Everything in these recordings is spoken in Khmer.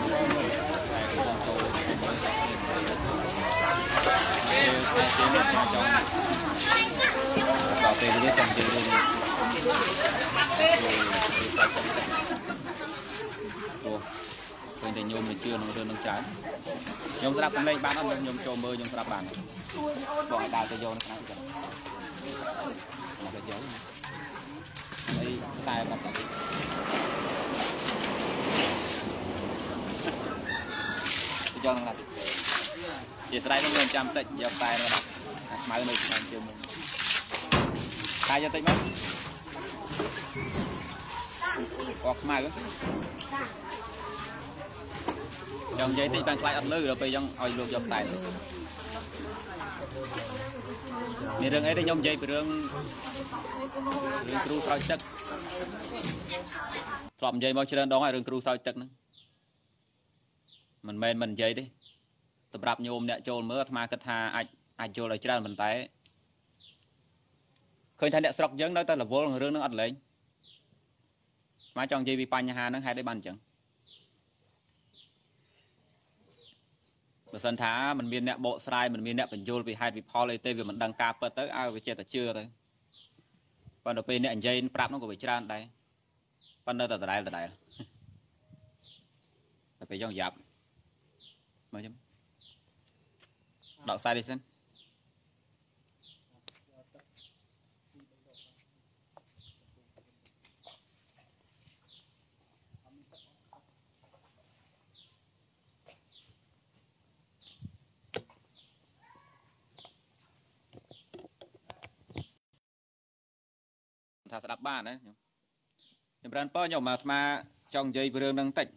bảo vệ cái trong chơi đi thì nhôm mình chưa nó đơn nó trái nhôm sẽ đạp lên bán ăn nhôm trâu mơ nhôm sẽ đạp bàn bỏ đào cho vô nó cái dấu đây sai mà chạy cho nó là chỉ sai nó lên trăm tịnh giờ sai nó đặt máy này làm chưa mình sai cho tịnh mất hoặc mai trong dây tịnh bằng lại ăn lư rồi bây giờ oi luộc dọc sai này rừng ấy thì nhôm dây rừng cừu soi chất trộm dây mau chơi đó hay rừng cừu soi chất nữa mình dây đi tập rạp nhôm nè trôn mới mà cất hà ai trôn lại chơi mình tay khơi thay nè sọc giống đó ta là vô là rừng nó ăn lên mà trong dây bị pan nhà hà nó hay để bàn chẳng mà sân thá mình miên nè bộ sai mình miên nè mình vô bị hai bị pho lên tê vì mình đăng cáp tới ai về chơi ta chưa thôi còn đầu bên nè dây prap nó cũng bị tràn đây còn đâu từ đây phải dọn dẹp mà chấm đậu sai đi xin thà sẽ đập ba đấy nhưng mà bao nhiêu mà trong dây rương đang tịnh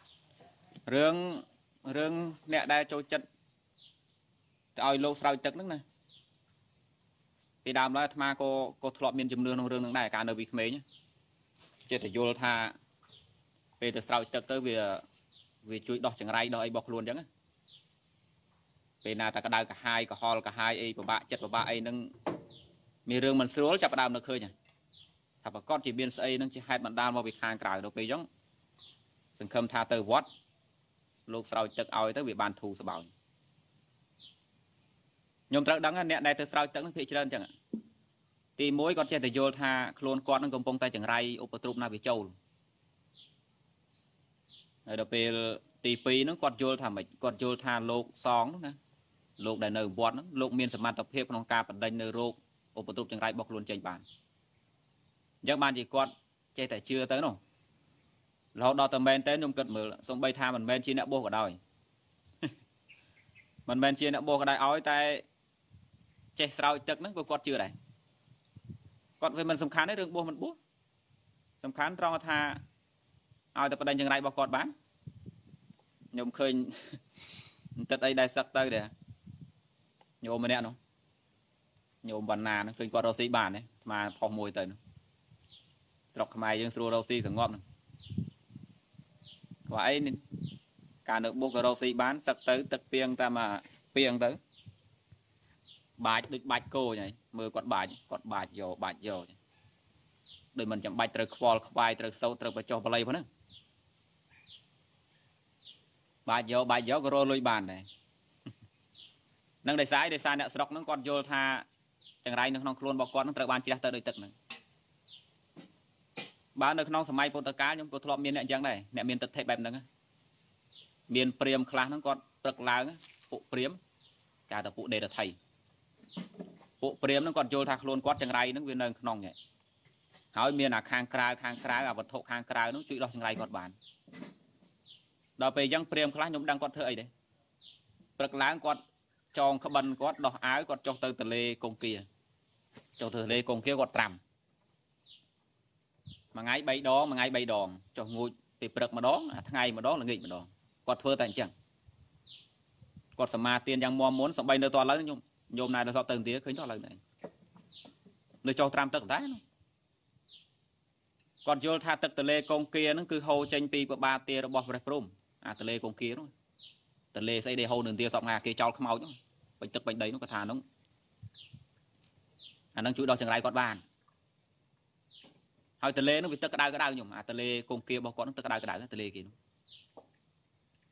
rương nè đai trôi chân oi lô sao tật nước này vì đàm đó mà cô thọ miền chùm nương rương này cả nơi bị mấy nhá chết thì vô tha về từ sao tật tới vì chui đọt chẳng ray đòi bọc luôn chẳng về nào ta cả đai cả hai ấy của bạn chết của bạn ấy nâng mi rương mình sửa chập đàm nó khơi nhỉ thà bà con chỉ biên xây nó chỉ hai bạn đam vào việc hàng cài đâu bây giống sừng khâm tha từ vót lúc sau tật oi tới bị bàn thù sẽ bảo nhôm trắng đắng nè đây từ sau tật nó bị trơn chẳng ạ thì mỗi con trên từ vô tha luôn con nó công pong tay chẳng ray ốp trục na bị trâu rồi đầu về tì pi nó con vô thà mày con vô tha lục sóng nè lục đại nở vót nó lục miên sầm mặt tập hiệp trong ca phần đánh nở rô ốp trục chẳng ray bọc luôn trên bàn chắc bạn chỉ con chơi tại chưa tới đâu lâu đo tầm bên tới nhung cật mở xong bay tha mình bên chi nợ bô cả đời mình bên chi nợ bô cả đời ói tay chơi sao tật nó con chưa này còn về mình sầm khán đấy đường bô mình bố sầm khán trong tha ai tập đánh chừng này bao con bán nhung khơi tật đây đại sắc tới để nhôm mình nè nó nhôm bàn nà nó khơi con rau xí bàn đấy mà phong mùi tới sọc mày dương sưu rau xi thằng ngon vậy nên cả nước bốc rau xi bán sắc tới tật piêng ta mà piêng tới bạch được bạch cô này mưa quạt bạch dầu đời mình chẳng bạch từ khoai khoai từ sâu từ bạch cho play nữa bạch dầu có rô lôi bàn này nâng để sai nè sọc nó còn vô tha chẳng rai nó không luôn bọc con nó từ bàn chỉ đặt tới đời tật này bán được non sớm mai bột cá nhưng bột thọ miên nè chẳng này nè miên tật thể bẹp nữa miên priêm khá nó còn trật láng phụ priêm cả tập phụ đề là thầy phụ priêm nó còn vô thạc luôn quát chẳng rai nó viên nâng non nhỉ hỏi miên là khang kra là vật thọ khang kra nó chuyện đó chẳng rai còn bán đào về dân priêm khá nhóm đang quát thợ ấy đấy trật láng quát tròn khắp bần quát đỏ áo quát cho từ lê cùng kia cho từ lê cùng kia quát trầm mà ngay bay đòn cho ngồi thì bật mà đó ngày mà đó là nghịch mà đó quạt phơ tại chẳng quạt sầm ma tiền đang muốn sầm bay nơi to lớn nhôm này là do từng tía khơi to lần này nơi cho tram tật đấy còn vô tha tật từ lê con kia nó cứ hô tranh pi của ba tia nó bỏ vào prom từ lê con kia đó từ lê xây để hô đường tia sọc ngà kia cho không máu chứ bệnh đấy nó có thà nó đang chui đo chẳng lại quạt bàn hỏi tờ lê nó bị tất cái đau nhung tờ lê con kia bao con nó tất cái đau tờ lê kia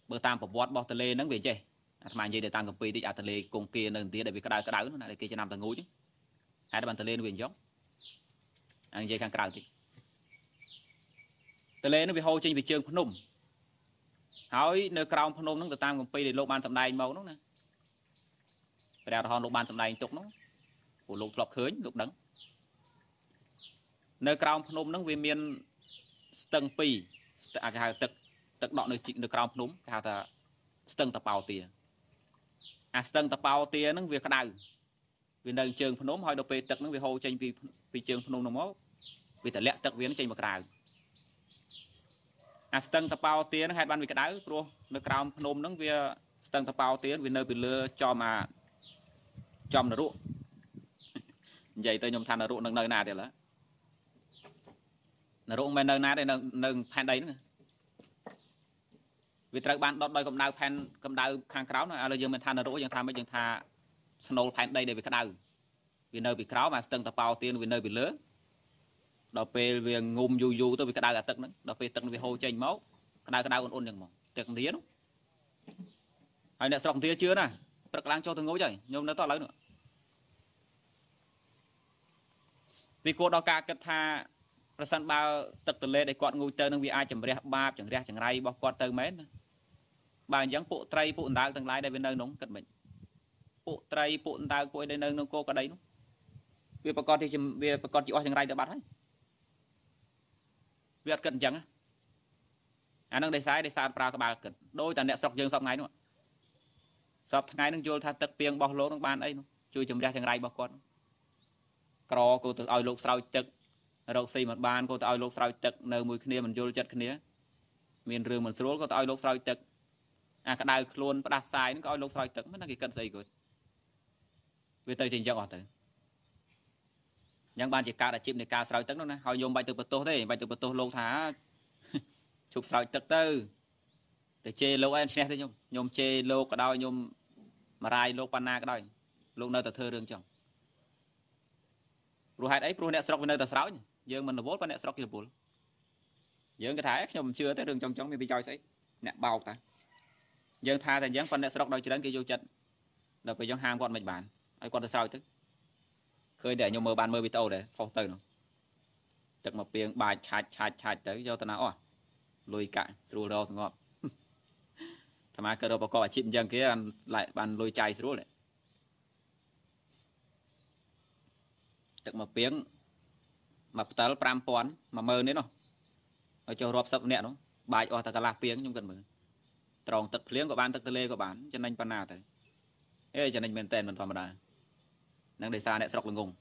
bữa tam bọc vót bọc tờ lê nắng về chơi mà vậy để tam cầm pi đi tờ lê cùng kia nên tía để bị cái đau nó để kia cho nam tờ ngủ chứ hai bàn tờ lê nó về giống anh dây khang cào thì tờ lê nó bị hôi trên bị trơn phun nung hỏi nơi cào phun nung nó tam cầm pi để lô ban tầm đai màu nó nè đeo thon lô ban tầm đai tục nó của lô lọc khơi lục đắng nơi cào phun nung nó vì miền tầng pi cái tật tật đọ nơi cào phun nung cái ta tầng tập bao tiền tầng tập bao tiền nó việc cái đau vì nơi trường phun nung hỏi đồ pe tật nó vì hôi trên vì trường phun nung nó máu vìแต่ lẹ tật viên trên một cái tầng tập bao tiền hai ban vì cái đá pro nơi cào nôm nó vì tầng tập bao tiền vì nơi bị lừa cho mà chom nó ruộng vậy tôi nhom than nó ruộng nơi nào để là nó ruộng bên nơi nào đây nơi phan đấy nữa vì trời ban đọt đôi cầm đau khang cáo nó là dương mình than nó ruộng dương than mấy dương tha snow phan đây để vì cái đau vì nơi bị cáo mà tầng tập bao tiền vì nơi bị lừa đào pe về ngum du tôi bị cái đau cả tật nữa đào pe tật vì hôi chênh máu cái đau ôn chẳng mỏng tật tía nó hay là sòng tía chưa nè tật lang cho tôi ngố chơi nhưng nó to lớn nữa vì cô đào ca kết tha sân bao tật từ lê để quạt ngồi tơ nó vì ai chẳng rẻ ba chẳng ray bao quạt tơ mến bà giống bộ tray bộ đào từng lái đây bên nơi nóng cật mình bộ tray bộ đào của đây nơi nó cô có đấy nó vì bà con thì vì bà con chịu ai chẳng ray được bắt hết việc cận chẳng anh đang để sai để sao pra các bà cận đôi tàn nẹt sọc dương sọc ngay nữa sọc ngay nó vô tha tật pieng bao lô nó ban ấy nó chui chùm ra chẳng ray bao con cò cô từ ao lục sao tật rau xì một ban cô từ ao lục sao tật nơi mùi kia mình vô chật kia miền rừng mình xuống cô từ ao lục sao tật cái đai luôn bắt sai nó ao lục sao tật mới là cái cận gì rồi vì tôi trình cho họ tới những ban chỉ ca đã chìm để ca sao tật nó nè họ dùng bài từ bật tô lâu thả chụp sao tật tư để chê lâu em xe thế nhung chê lâu cả đôi nhung mà rai lâu pana cái đôi lúc nơi tờ thơ đường chồng rồi hai ấy pro nẹt sọc nơi tờ sáu giờ mình là vốn nẹt sọc kia buồn giờ cái thái nhung chưa tới đường trong mình bị chơi sấy nẹt bao ta giờ tha thành dáng phân nẹt sọc đôi chỉ đến kia vô trận là phải trong hàng con mạch bản ai con tờ sáu tức khơi để nhung mơ ban mơ bị tàu để phô từ nó chặt một pieng bài chạch tới do tao nào lùi cạn rồi đâu ngọt thằng mà cơ đâu có chim dân kia lại bàn lùi chai rồi đấy chặt một pieng mà tao pram pon mà mơ đấy nó ở chỗ rộp sập nè nó bài ở ta là pieng nhưng cần mơ tròn tật liếng của ban tật lê của bạn cho nên pan nào tới ê cho nên mình tên mình thầm đà năng để xa nè sọc lưng ngùng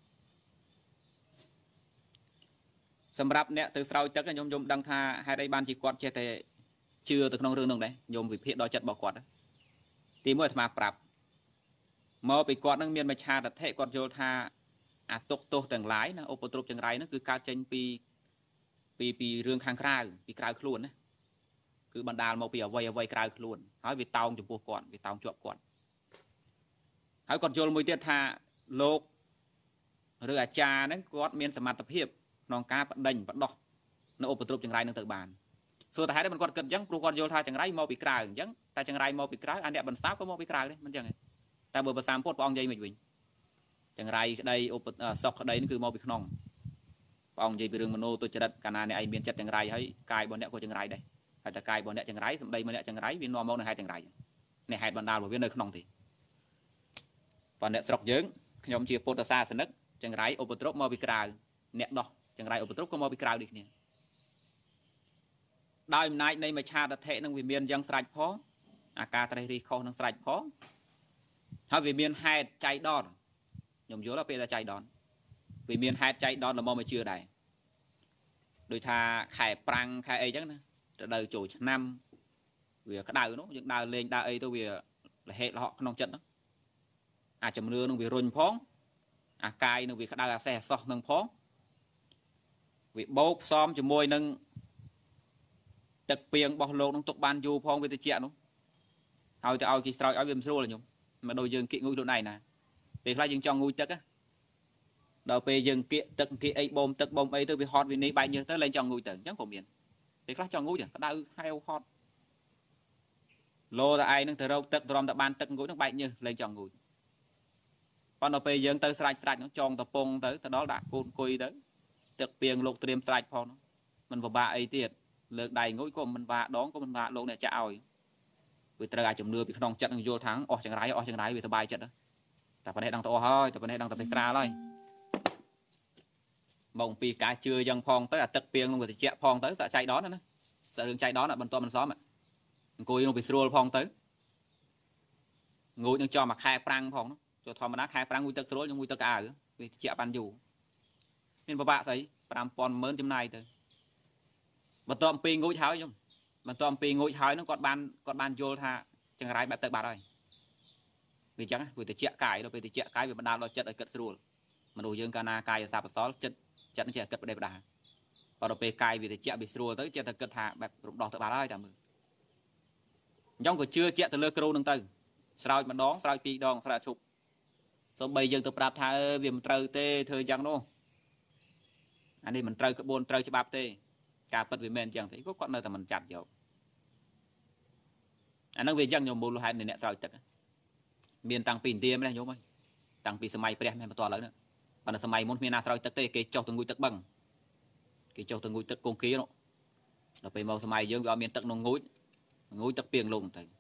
สำหรับเนี่ยtừ sau chắc là nhôm đăng tha hai đây ban chỉ quạt che thì chưa từ trong rừng đồng đấy nhôm vì phía đó chặt bỏ quạt tí mới mà pรับmò bị quạt năng miền mà cha đặt hệ quạt vô tha tục từng lái nó ô tô từng lái nó cứ cao trên pi rương khang cào pi cào luôn đấy cứ bàn đào mò pi ở vây cào luôn hỏi vì tàu chụp buộc quạt vì tàu chụp quạt hỏi quạt vô mới tiết tha lột rồi cha nó quạt miền sầm mặt tập hiệp non cá bắt đành bắt đỏ nó ốp tụt chẳng rai nó tự bàn số ta thấy đấy mình còn cần chẳng pro con vô tha chẳng rai mau bị cào chẳng ta chẳng rai mau bị cào anh đẹp bẩn sáp có mau bị cào đấy mình chẳng này ta vừa bật sam post bong dây mình chẳng rai đây ốp sọc ở đây nó cứ mau bị nòng bong dây bị rừng mình ô tôi chặt cả này ai miền chặt chẳng rai hay cài bọn nẹt của chẳng rai đây hay ta cài bọn nẹt chẳng rai đây mà nẹt chẳng rai vì nó mau này hai chẳng rai này hai bọn đào của viên nơi nòng thì bọn nẹt sọc dướng nhóm chia post xa sân đất chẳng rai ốp tụt mau bị cào nẹt đỏ chẳng rai ốp tụt có mau bị cào đi nè đôi nay này mà cha đã thể năng vì miền dân sạch phó ca tây ri kho năng sạch phó hay vì miền hai chạy đòn nhung dối là bây giờ chạy đòn vì miền hai chạy đòn là mò mà chưa đầy đôi tha khai prang khai ấy chắc nè đời chủ năm vì cái đào nó những đào lên đào ấy tôi vì là hệ là họ nông trận đó chấm nưa nó vì run phóng cài nó vì cái đào là xe so nâng phóng vì bốc xóm cho môi nâng tật pieng bỏ lô nó tục ban du phong với tự chuyện nó hồi từ ao chỉ soi ao viêm xô là nhung mà đôi dương kỵ ngôi chỗ này nè vì khai dương cho ngôi tật á đầu về dương kỵ tật kỵ ấy bom ấy tôi bị hot vì này bay như tới lên cho ngôi tật chẳng có miền vì khai cho ngôi chẳng đau hay hot lô ta ai nâng từ râu tức ròm ta ban tức ngũi nó bạch như lên chọn ngũi còn ở bây giờ tới sạch nó tròn ta pông tới ta đó đã côn cùi tới tức piêng lục tiêm sạch phong mình vào bạ ấy tiệt lược đầy ngũi của mình vạ đón của mình vạ lô này chào vì ta gà chùm nưa bị không trận vô tháng chẳng rái vì ta bài trận đó ta phải đang to hơi ta phải đang tập ra thôi mộng pi cá chưa dân phong tới là tức piêng luôn rồi thì chẹt phong tới sợ chạy đó nữa sợ đường chạy đó là bên to mình xóm ạ cùi nó bị srol phong tới ngồi đang cho mà khai prang phong cho thò mà đá khai prang ngồi tức srol nhưng ngồi tức à vì chẹt ban dù nên bà bạ thấy pram pon mơn chấm này thôi mà tôm pi ngồi tháo nhung mà tôm pi ngồi tháo nó còn ban vô tha chẳng rái bẹp tức bà rồi vì chẳng vì từ chẹt cài đâu vì từ chẹt cái vì mình đào lo chất ở cất srol mà đồ dương cana cài sao phải xó chất chất nó chỉ cất đây đà và đồ pe cài vì từ chẹt bị srol tới chẹt cất hạ bẹp rụng đỏ tự bà rồi tạm giống của chưa chẹt từ lơ kêu nâng từ sao mà đón sao pi đòn sao chụp số bây giờ từ prap tha vì mình trừ tê thời gian đâu anh đi mình trừ cái bồn trừ cho bạp tê cả bật vì men chẳng thấy có con nơi ta mình chặt vô anh đang về dân nhiều mùa hai này nè sao tật miền tăng pin tiêm này nhôm ơi tăng pin sớm mai pre hay mà to lớn nữa còn là sớm mai muốn miền nào sao tật tê cái châu từ ngụy tật bằng cái châu từ ngụy tật công khí đó là về màu sớm mai dương vào miền tật nông ngụy tật piềng lùng thì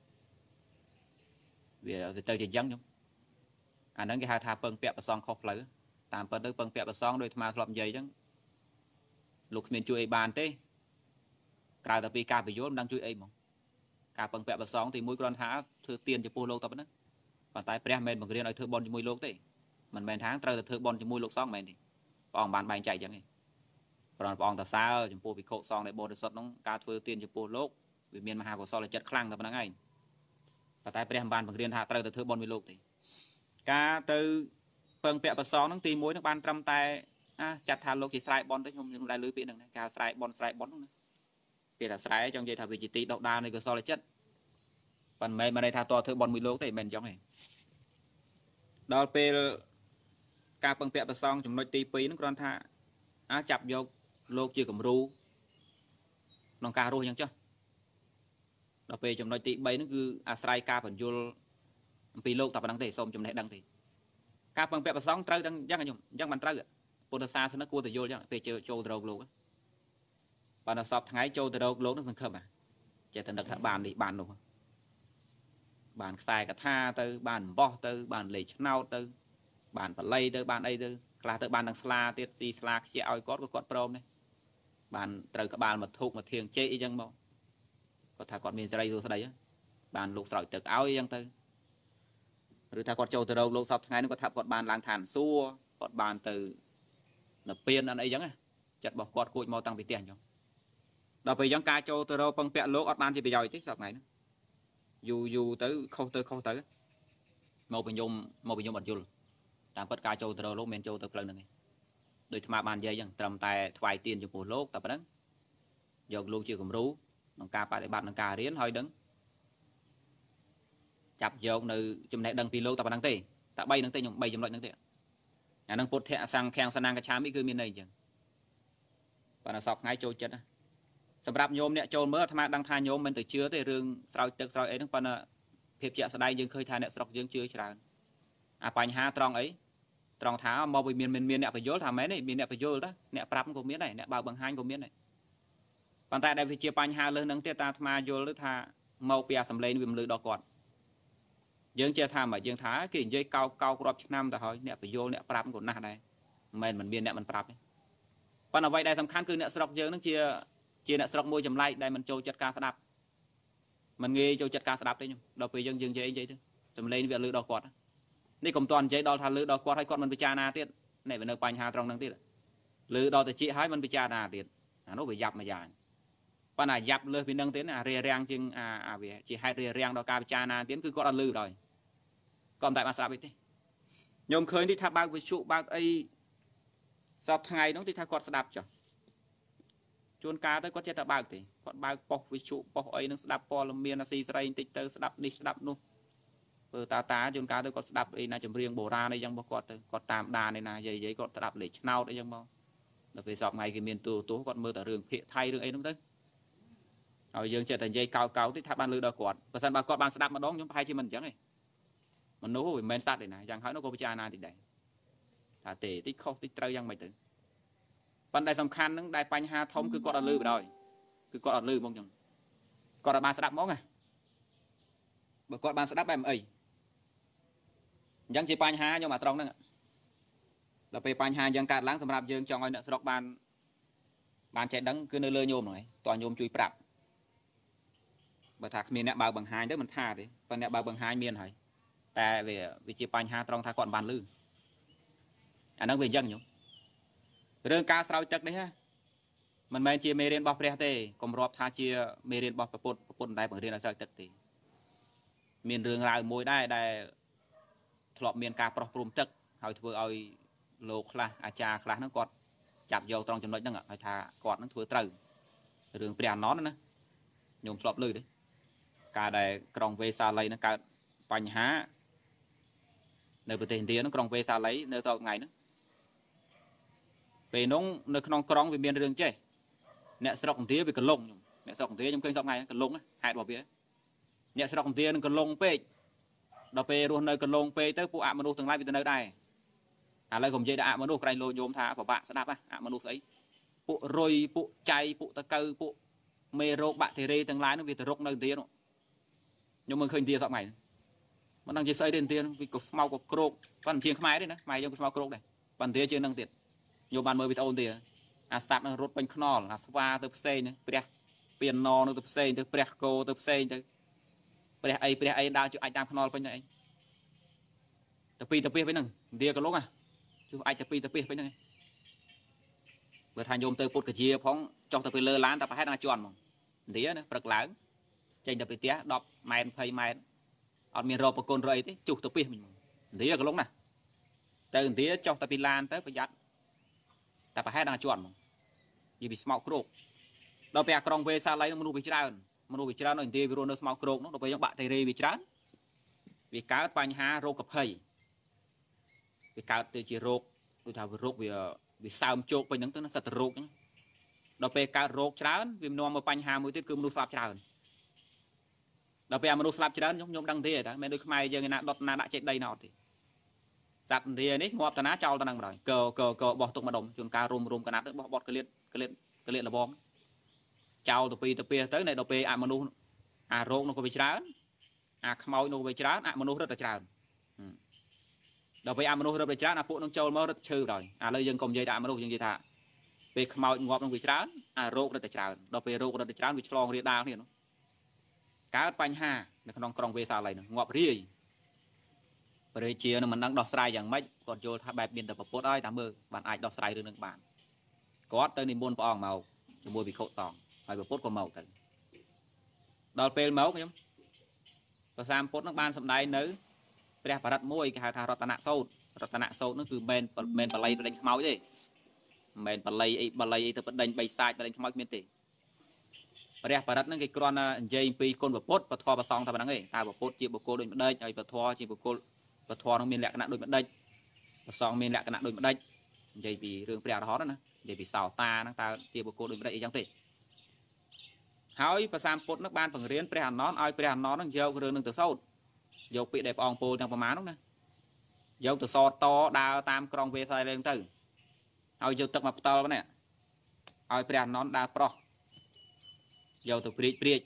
về từ chỉ dân nhung anh đang cái hai thà bưng pẹp và son khóc lỡ tạm bật được bưng pẹp và son đôi mà lọm dày chứ lục miền chui bàn tê cài tập ca bị dốt đang chui ấy mà cả bưng pẹp và son thì mũi con thả thừa tiền cho polo tập đó còn tại pre men bằng riêng nói thừa bon cho mũi lốc tê mình men tháng trời thừa bon cho mũi lốc son men thì còn bàn bài chạy chẳng này còn bọn ta xa cho polo bị khổ son để bon sọt nó ca thừa tiền cho polo vì miền mà hà của son là chật khăng tập đó ngay và tại pre bàn bằng riêng thả trời thừa bon mũi lốc thì ca từ bưng pẹp và son nó tìm mũi nó ban trăm tay chặt thà lốc chỉ sai bon tới không nhưng lại lưới biển này ca sai bon nữa vì là sai trong dây thà vì chỉ tí đậu đa này có so là chất còn mấy mà đây thà to thứ bon mười lô thì mình trong này đó pe ca bưng pẹp và son chúng nói tí pí nó còn thà chặt vô lô chưa cầm ru nó ca ru chẳng chứ đó pe chúng nói tí bay nó cứ sai ca phần vô pi lô tập đăng thể xong chúng này đăng thì ca bưng pẹp và son trâu đăng chắc là nhung chắc bạn trâu bồn sa nó cua từ vô chứ pe chơi trâu đầu luôn và nó sập ngày trâu từ đầu lố nó thành khâm chỉ thành được bàn đi bàn luôn bàn xài cả tha từ bàn bo từ bàn lệ nao từ bàn phải lay từ bàn đây từ là từ bàn đằng sla tiết gì sla chỉ ao có prom này bàn từ các bàn mà thuộc mà thiền chế dân bao có thà còn miền tây rồi đấy bàn lục sỏi từ áo dân từ rồi thà còn trâu từ đầu lục sập ngày nó có thà còn bàn lang thản xua còn bàn từ là piên anh ấy giống này chặt bỏ quạt cụi màu tăng bị tiền không đó vì giống ca châu từ đâu băng pẹt lỗ ban thì bị dòi tích sọc này dù tới không tới một bình dung bật dùn tạm bất ca châu từ đâu lỗ men châu từ lần này đôi tham ban dây chẳng trầm tài thoại tiền cho bộ lỗ tập đó dọc luôn chưa cùng rú nông ca phải bạn nông ca riến hơi đứng chập dọc nơi chùm này đăng pi lỗ tập đăng tê ta bay đăng tê nhung bay chùm loại đăng tê đăng bột thẹ sang khen sang cái chám mỹ cứ miền này chẳng và nó sọc ngay châu chấtสำหรับโยมเนี่ยโจมเมื่อธรรมะดังทานโยมมันแต่เชื้อแต่เรื่องสาวตึกสาวเอ๋ทั้งปนเพียบเจ้าสดายยังเคยทานเนี่ยสกยังเชื้อฉลาดปัญหาตรองấyตรองท้ามองไปเมียนเนี่ยประโยชน์ทำไหมเนี่ยมีเนี่ยประโยชน์đóเนี่ยปรับของเมียนnàyเนี่ยบางบางหันของเมียนnàyปัจจัยได้ไปเชี่ยปัญหาเรื่องนั้นเตี้ยตาธรรมะโยหรือท่ามองไปสำเร็จวิมลือดอกก่อนยังเชี่ยทำแบบยังท้ากี่ยัยเกากรอบชั้นนำแต่หอยเนี่ยประโยชน์เนี่ยปรับของหน้าได้มันเมียนเนี่ยมันปรับปัญหาไว้ได้สำคัญคือเนี่ยสกยังนั่นเชี่ยchia nợ sọc môi chầm lại đây mình trâu chặt ca sạp mình nghe trâu chặt ca sạp đấy nhung đâu bây giờ dừng vậy chứ chầm lên việc lừa đỏ quạt đây cùng toàn chơi đo thà lừa đỏ quạt hay con mình bị cha na tiết này về nơi bành hà trong năng tiết lừa đỏ thì chị hái mình bị cha na tiết nó bị dập mà dài con này dập lừa bị nâng tiến rìa rang chừng về chị hai rìa rang đo ca bị cha na tiến cứ có đo lừa rồi còn tại mà sạp ấy nhôm khơi thì thà bao với trụ bao ấy sập ngày nó thì thà quạt sạp cho chôn cá tới có chết ta bao thì còn bao bọc với trụ bọc ấy nó đạp po là miền là xì sấy tích tới đạp đi đạp luôn ta chôn cá tới có đạp ấy là chấm riêng bổ ra đây chẳng bao còn tam đà này là giấy còn đạp để nào đấy chẳng bao là về sọp ngày cái miền tù tố còn mơ tờ rừng hiện thay rừng ấy đúng đấy rồi dương chạy thành dây cao thì tháp ban lư đo quạt và sân bà quạt ban đạp mà đón nhóm hai chi mình chẳng này mình nấu rồi men sát để này chẳng hỏi nó có cha na thì đấy thà tệ tích không tích trâu giang mày tử ban đại sầm khăn nó đại panh ha thông cứ quạt ở lư rồi cứ quạt ở lư mong chẳng quạt ở ban đạp món à bà quạt ban đạp em ấyยังជាបញ្ហាខ្ញុំអាត្រង់ហ្នឹងដល់ពេលបញ្ហាយ៉ាងកើតឡើងសម្រាប់យើងចង់ឲ្យអ្នកស្រុកបានចេះដឹងគឺនៅលើញោមហ្នឹងឯងតើញោមជួយប្រាប់បើថាគ្មានអ្នកបើកបង្ហាញទៅមិនថាទេប៉ុន្តែអ្នកបើកបង្ហាញមានហើយតែវាជាបញ្ហាត្រង់ថាគាត់បានលឺអាហ្នឹងវាអញ្ចឹងញោមរឿងការស្រោចទឹកនេះមិនមែនជាមេរៀនរបស់ព្រះទេកុំរាប់ថាជាមេរៀនរបស់ប្រពុតមិនដែលបង្រៀនឲ្យស្រោចទឹកទេមានរឿងរ៉ាវមួយដែរដែលធ្លាប់មានការប្រោះព្រំទឹកហើយធ្វើឲ្យលោកខ្លះអាចារ្យខ្លះហ្នឹងគាត់ចាប់យកត្រង់ចំណុចហ្នឹងឲ្យថាគាត់ហ្នឹងធ្វើត្រូវរឿងព្រះអាណន់ណាញោមធ្លាប់ឮទេការដែលក្រុងវេសាលីហ្នឹងកើតបញ្ហានៅប្រទេសឥណ្ឌាហ្នឹងក្រុងវេសាលីនៅសល់ថ្ងៃហ្នឹងពេលនោះនៅក្នុងក្រុងវាមានរឿងចេះអ្នកស្រុកឥណ្ឌាវាកលងអ្នកស្រុកឥណ្ឌាខ្ញុំឃើញសប្តាហ៍ថ្ងៃកលងហេតុរបស់វាអ្នកស្រុកឥណ្ឌានឹងកលងពេកដល់ពេលរស់នៅកលងពេកទៅពួកអមនុស្សទាំងឡាយវាទៅនៅដែរឥឡូវកុំនិយាយដល់អមនុស្សក្រែងលោញោមថាពិបាកស្ដាប់អមនុស្សស្អីពួករុយពួកចៃពួកតកៅពួកមេរោគបាក់តេរីទាំងឡាយនោះវាទៅរុកនៅឥណ្ឌានោះខ្ញុំមើលឃើញឥណ្ឌាសប្តាហ៍ថ្ងៃមិនដឹងជាស្អីទេឥណ្ឌាវាក៏ស្មៅក៏គ្រោកប៉ុន្តែជាងខ្មែរទេណាខ្មែរយើងក៏ស្មៅគ្រោកដែរប៉ុន្តែជាងនឹងទៀតញោមបានមើលវីដេអូទៀតអាសត្វនឹងរត់ពេញខ្នល់អាស្វាទៅផ្សេងព្រះពៀនណនៅទៅផ្សេងទៅព្រះគោទៅផ្សេងទៅព្រះអីដើរជួយអាចតាមខ្នល់ពេញទៅអីទៅពីទៅពីវិញហ្នឹងឥណ្ឌាក៏លោកជួយអាចទៅពីទៅពីវិញហ្នឹងបើថាញោមទៅពុតកាជាផងចុះទៅពីលើឡានតែប្រហែលដល់ជន់ហ្មងឥណ្ឌាណាព្រឹកឡើងចេញទៅពីផ្ទះ10ម៉ែត្រ20ម៉ែត្រអត់មានរកប្រគុណរអីទេជុះទៅពីវិញហ្មងឥណ្ឌាក៏លោកណាទៅឥណ្ឌាចុះទៅពីឡានទៅប្រយ័ត្នតែប្រហែលដល់ជន់ហ្មងនិយាយពីស្មោកគ្រោកដល់ពេលអាក្រុងវេសាលីនឹងមនុស្សវាច្រើននៅឥណ្ឌាវារស់នៅស្មោកគ្រោកនោះដល់ពេលយើងបាក់តេរីវាច្រើនវាកើតបញ្ហារោគភ័យវាកើតទៅជារោគដូចថារោគវាសើមជោគពេញហ្នឹងទៅណាសត្វរោគហ្នឹងដល់ពេលកើតរោគច្រើនវានាំមកបញ្ហាមួយទៀតគឺមនុស្សស្លាប់ច្រើនដល់ពេលមនុស្សស្លាប់ច្រើនខ្ញុំដឹងទេតែមិនដូចខ្មែរយើងឯណាដុតណាដាក់ចេតិយណាអត់ទេសត្វឥណ្ឌានេះងាប់តាណាចោលតាហ្នឹងម្ដងកបោះទុកម្ដុំជួនកាលរុំកណាត់ទៅបោះបត់កលៀតលបងចោលទៅពីទៅទៅនៅដល់ពេលមនុស្សអារោគនោះក៏វាច្រើនអាខ្មោចនោះវាច្រើនមនុស្សរត់តែច្រើនដល់ពេលមនុស្សរត់តែច្រើនពួកនឹងចូលមករត់ឈឺដល់ឥឡូវយើងកុំនិយាយថាមនុស្សយើងនិយាយថាពេលខ្មោចងាប់នឹងវាច្រើនរោគរត់តែច្រើនដល់ពេលរោគរត់តែច្រើនវាឆ្លងរាលដាលគ្នានោះកើតបញ្ហានៅក្នុងក្រុងវេសាលីនោះងាប់រាយព្រះជានឹងមិនដឹងដោះស្រាយយ៉ាងម៉េចគាត់យល់ថាបែបមានតែប្រពុតហើយតែមើលបានអាចដោះស្រាយរឿងនឹងបានគាត់ទៅនិមន្តព្រះអង្គមកជាមួយវិខុសង្ឃហើយប្រពុតក៏មកទៅដល់ពេលមកខ្ញុំព្រះសាមពុទ្ធនឹងបានសម្ដែងនៅព្រះបរិត្តមួយគេហៅថារតនសោតនោះគឺមិនបល័យបដិញខ្មោចទេមិនបល័យអីទៅបដិញបីសាច់បដិញខ្មោចគ្មានទេព្រះបរិត្តនឹងគេគ្រាន់តែនិយាយពីគុណពុទ្ធពធប្រសងតែប៉ុណ្្នឹងឯងតើពុទ្ធជាបុគ្គលដូចម្ដេចហើយពធជាបុគ្គលពធនឹងមានលក្ខណៈដូចម្ដេចប្រសងមានលក្ខណៈដូចម្ដេចនិយាយពីរឿងព្រះអរហន្តណានិយាយពីសោតាហ្នឹងតើជាបុគ្គលដូចម្ដេចអីចឹងទេហើយព្រះសាមពុទ្ធនឹងបានបង្រៀនព្រះអនន្តឲ្យព្រះអនន្តនឹងយករឿងនឹងទៅសូត្រយកពាក្យដែលព្រះអង្គពោលទាំងប្រមាណនោះណាយកទៅសតតដើរតាមក្រុងវេសាលីទៅហើយយកទឹកមកផ្ទាល់នេះឲ្យព្រះអនន្តដើរប្រោះយកទៅព្រាច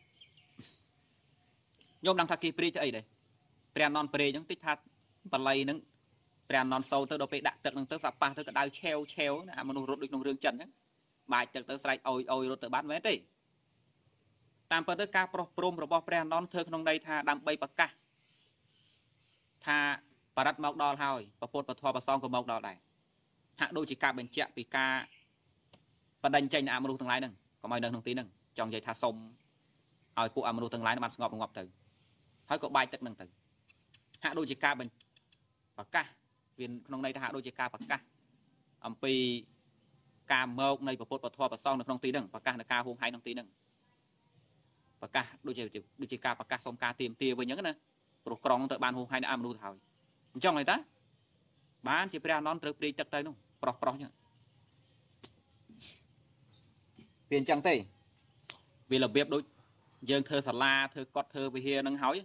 ខ្ញុំដឹងថាគេព្រាចទៅអីដែរព្រះអនន្តព្រាចហ្នឹងតិចថាបល័យហ្នឹងព្រះអនន្តសូត្រទៅដល់ពេលដាក់ទឹកហ្នឹងទៅសាប៉ះទៅក្តៅឆេវណាមនុស្សរត់ដូចក្នុងរឿងចិនហ្នឹងបាច់ទឹកទៅស្រែកអុយរត់ទៅបាត់មែនទេតាមពិតទៅការប្រោះព្រំរបស់ព្រះអនន្តធ្វើក្នុងន័យថាដើម្បីប្រកាសថាបរិត្តមកដល់ហើយប្រពុតពធប្រសងក៏មកដល់ដែរហាក់ដូចជាការបញ្ជាក់ពីការបដិញ្ញចេញអមនុស្សទាំងឡាយហ្នឹងកុំឲ្យនៅក្នុងទីហ្នឹងចង់និយាយថាសុំឲ្យពួកអមនុស្សទាំងឡាយបានស្ងប់រងាប់ទៅហើយក៏បាច់ទឹកហ្នឹងទៅហាក់ដូចជាការប្រកាសវាក្នុងន័យថាហាក់ដូចជាការប្រកាសអំពីការមកនៃប្រពុតពធប្រសងនៅក្នុងទីហ្នឹងប្រកាសនៃការហួងហែងក្នុងទីហ្នឹងប្រកាសដូចជាការប្រកាសសុំការទៀមទាវិញអញ្ចឹងណាព្រោះក្រុងទៅបានហួងហែងអមនុស្សទៅហើយអញ្ចឹងហើយតាបានជាព្រះអនន្តត្រូវព្រាយទឹកទៅនោះប្រោះអញ្ចឹងវាអញ្ចឹងទេ vì là việc đối dương thơ sả la thơ cọt thơ về hia nâng hói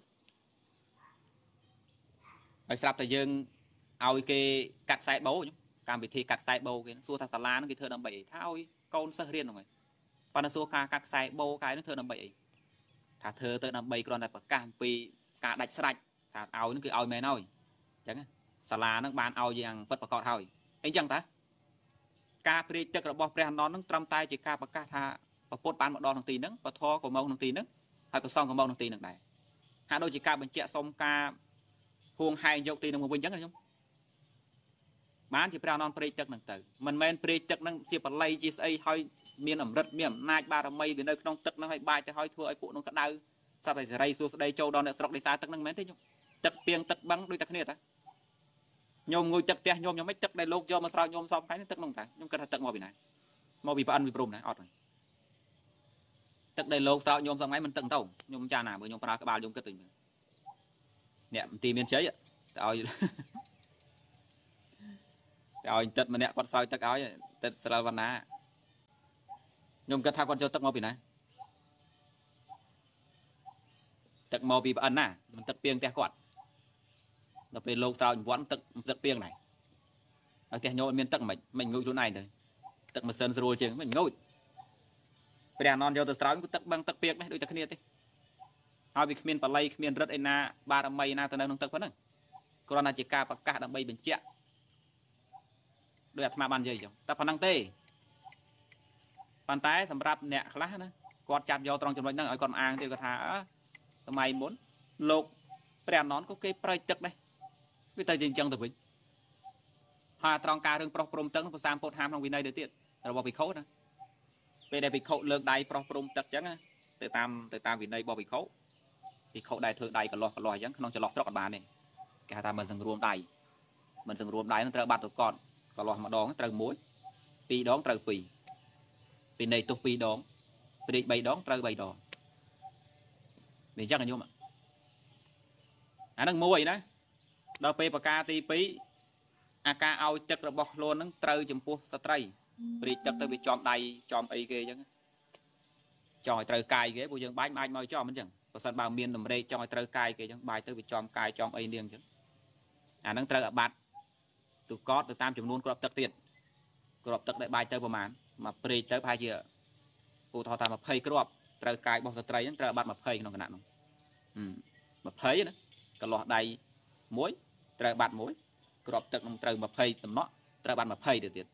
phải sắp tại dương ao cái cắt sai bấu cam bị thi cắt sai bấu cái xua thà sả la nó cái thơ nằm bậy thao câu sơ riêng rồi còn nó xua cắt sai bấu cái nó thơ nằm bậy thà thơ tới nằm bậy còn là cam bị cả đạch sạch thà ao nó cứ ao mè nói chẳng sả la nó ban ao giang bất bạc cọt thôi anh chẳng ta ca pri chất là bọc rèn nó trăm tay chỉ ca bạc ca tha và bột ban một đòn thằng tì nấng và thò của mông thằng tì nấng hay của song của mông thằng tì nấng này hà đôi chỉ ca bên chẹt xong ca huông hai dọc tì nấng một bên chẳng không bán chỉ prao non pri chất nấng tử mình men pri chất nấng chỉ bật lay chỉ xây hơi miền ẩm rất miền nai ba đồng mây bên đây không tức nó hay bay cho hơi thua ai phụ nó cắt đau sao phải rây xuống đây châu đòn để sọc đi xa tức nấng mến thế nhung tức piêng tức băng đôi tức này ta nhôm ngồi tức tia nhôm mấy tức đây lô cho mà sao nhôm xong cái tức nông ta nhôm cần tức mò bị này mò bị ăn bị bùm này ọt rồi tức đây lô sao nhôm xong máy mình tận tàu nhôm cha nào bởi nhôm pra cái bao nhôm cái tình nè tìm miền chế vậy rồi tật mà nè con soi tật áo tật Sravana nhôm cái thao con cho tật mò bị này tật mò bị ăn à mình tật piêng tia quạt nó về lô sao vẫn tật piêng này ở tia nhôm miền tật mình ngồi chỗ này rồi tật mà sơn rồi chứ mình ngồi bây non vô từ sáu cũng tật băng tật piêng đấy đôi tật kia thế họ bị miền Palay miền rất na ba đầm mây na từ nơi nông tật vẫn nữa còn là chỉ ca bạc ca đầm mây bên chẹt đôi tham ban gì chứ tập phản năng tê bàn tay sầm rạp nẹt khá nữa quạt chạm vô trong trong năng ở con ang thì có thả mày muốn lột bây nón có cái prai tật đây với tay chân từ vĩnh hòa trong ca rừng pro prom tấn của sam pot ham trong vì này để tiện rồi bỏ bị khấu nữa về đây bị khấu lược đai pro prom tật chẳng á từ tam vì này bỏ bị khấu đai thượng đai cả lò chẳng không cho lọt sọt bàn này cả ta mình dừng rùm đai nóត្រូវបាត់ទៅកត់កន្លោះម្ដងត្រូវមួយពីរដងត្រូវពីរពីនៃទុះពីរដងពី3ដងត្រូវ3ដងមានចឹងញោមអានឹងមួយណាដល់ពេលបកាទី2អាការឲ្យទឹករបស់ខ្លួននឹងត្រូវចំពោះស្ត្រីព្រីទឹកទៅវាចំដៃចំអីគេចឹងចង់ឲ្យត្រូវកាយគេពួកយើងបាច់អាចមកចំមិនចឹងបើសិនបើមានតម្រេកចង់ឲ្យត្រូវកាយគេចឹងបាយទៅវាចំកាយចំអីនាងចឹងអានឹងត្រូវអាបាត់ទូកតទៅតាមចំនួនក្របទឹកទៀតក្របទឹកដែលបាយទៅប្រហែលមកព្រីទៅប្រហែលជាឧទាហរណ៍ថា20គ្រាប់ត្រូវកាយរបស់ស្ត្រីហ្នឹងត្រូវអាបាត់20ក្នុងគណៈនោះ20ណាកន្លោះដៃមួយត្រូវបាត់មួយក្របទឹកនឹងត្រូវ20តំណក់ត្រូវបាត់20ទៅទៀត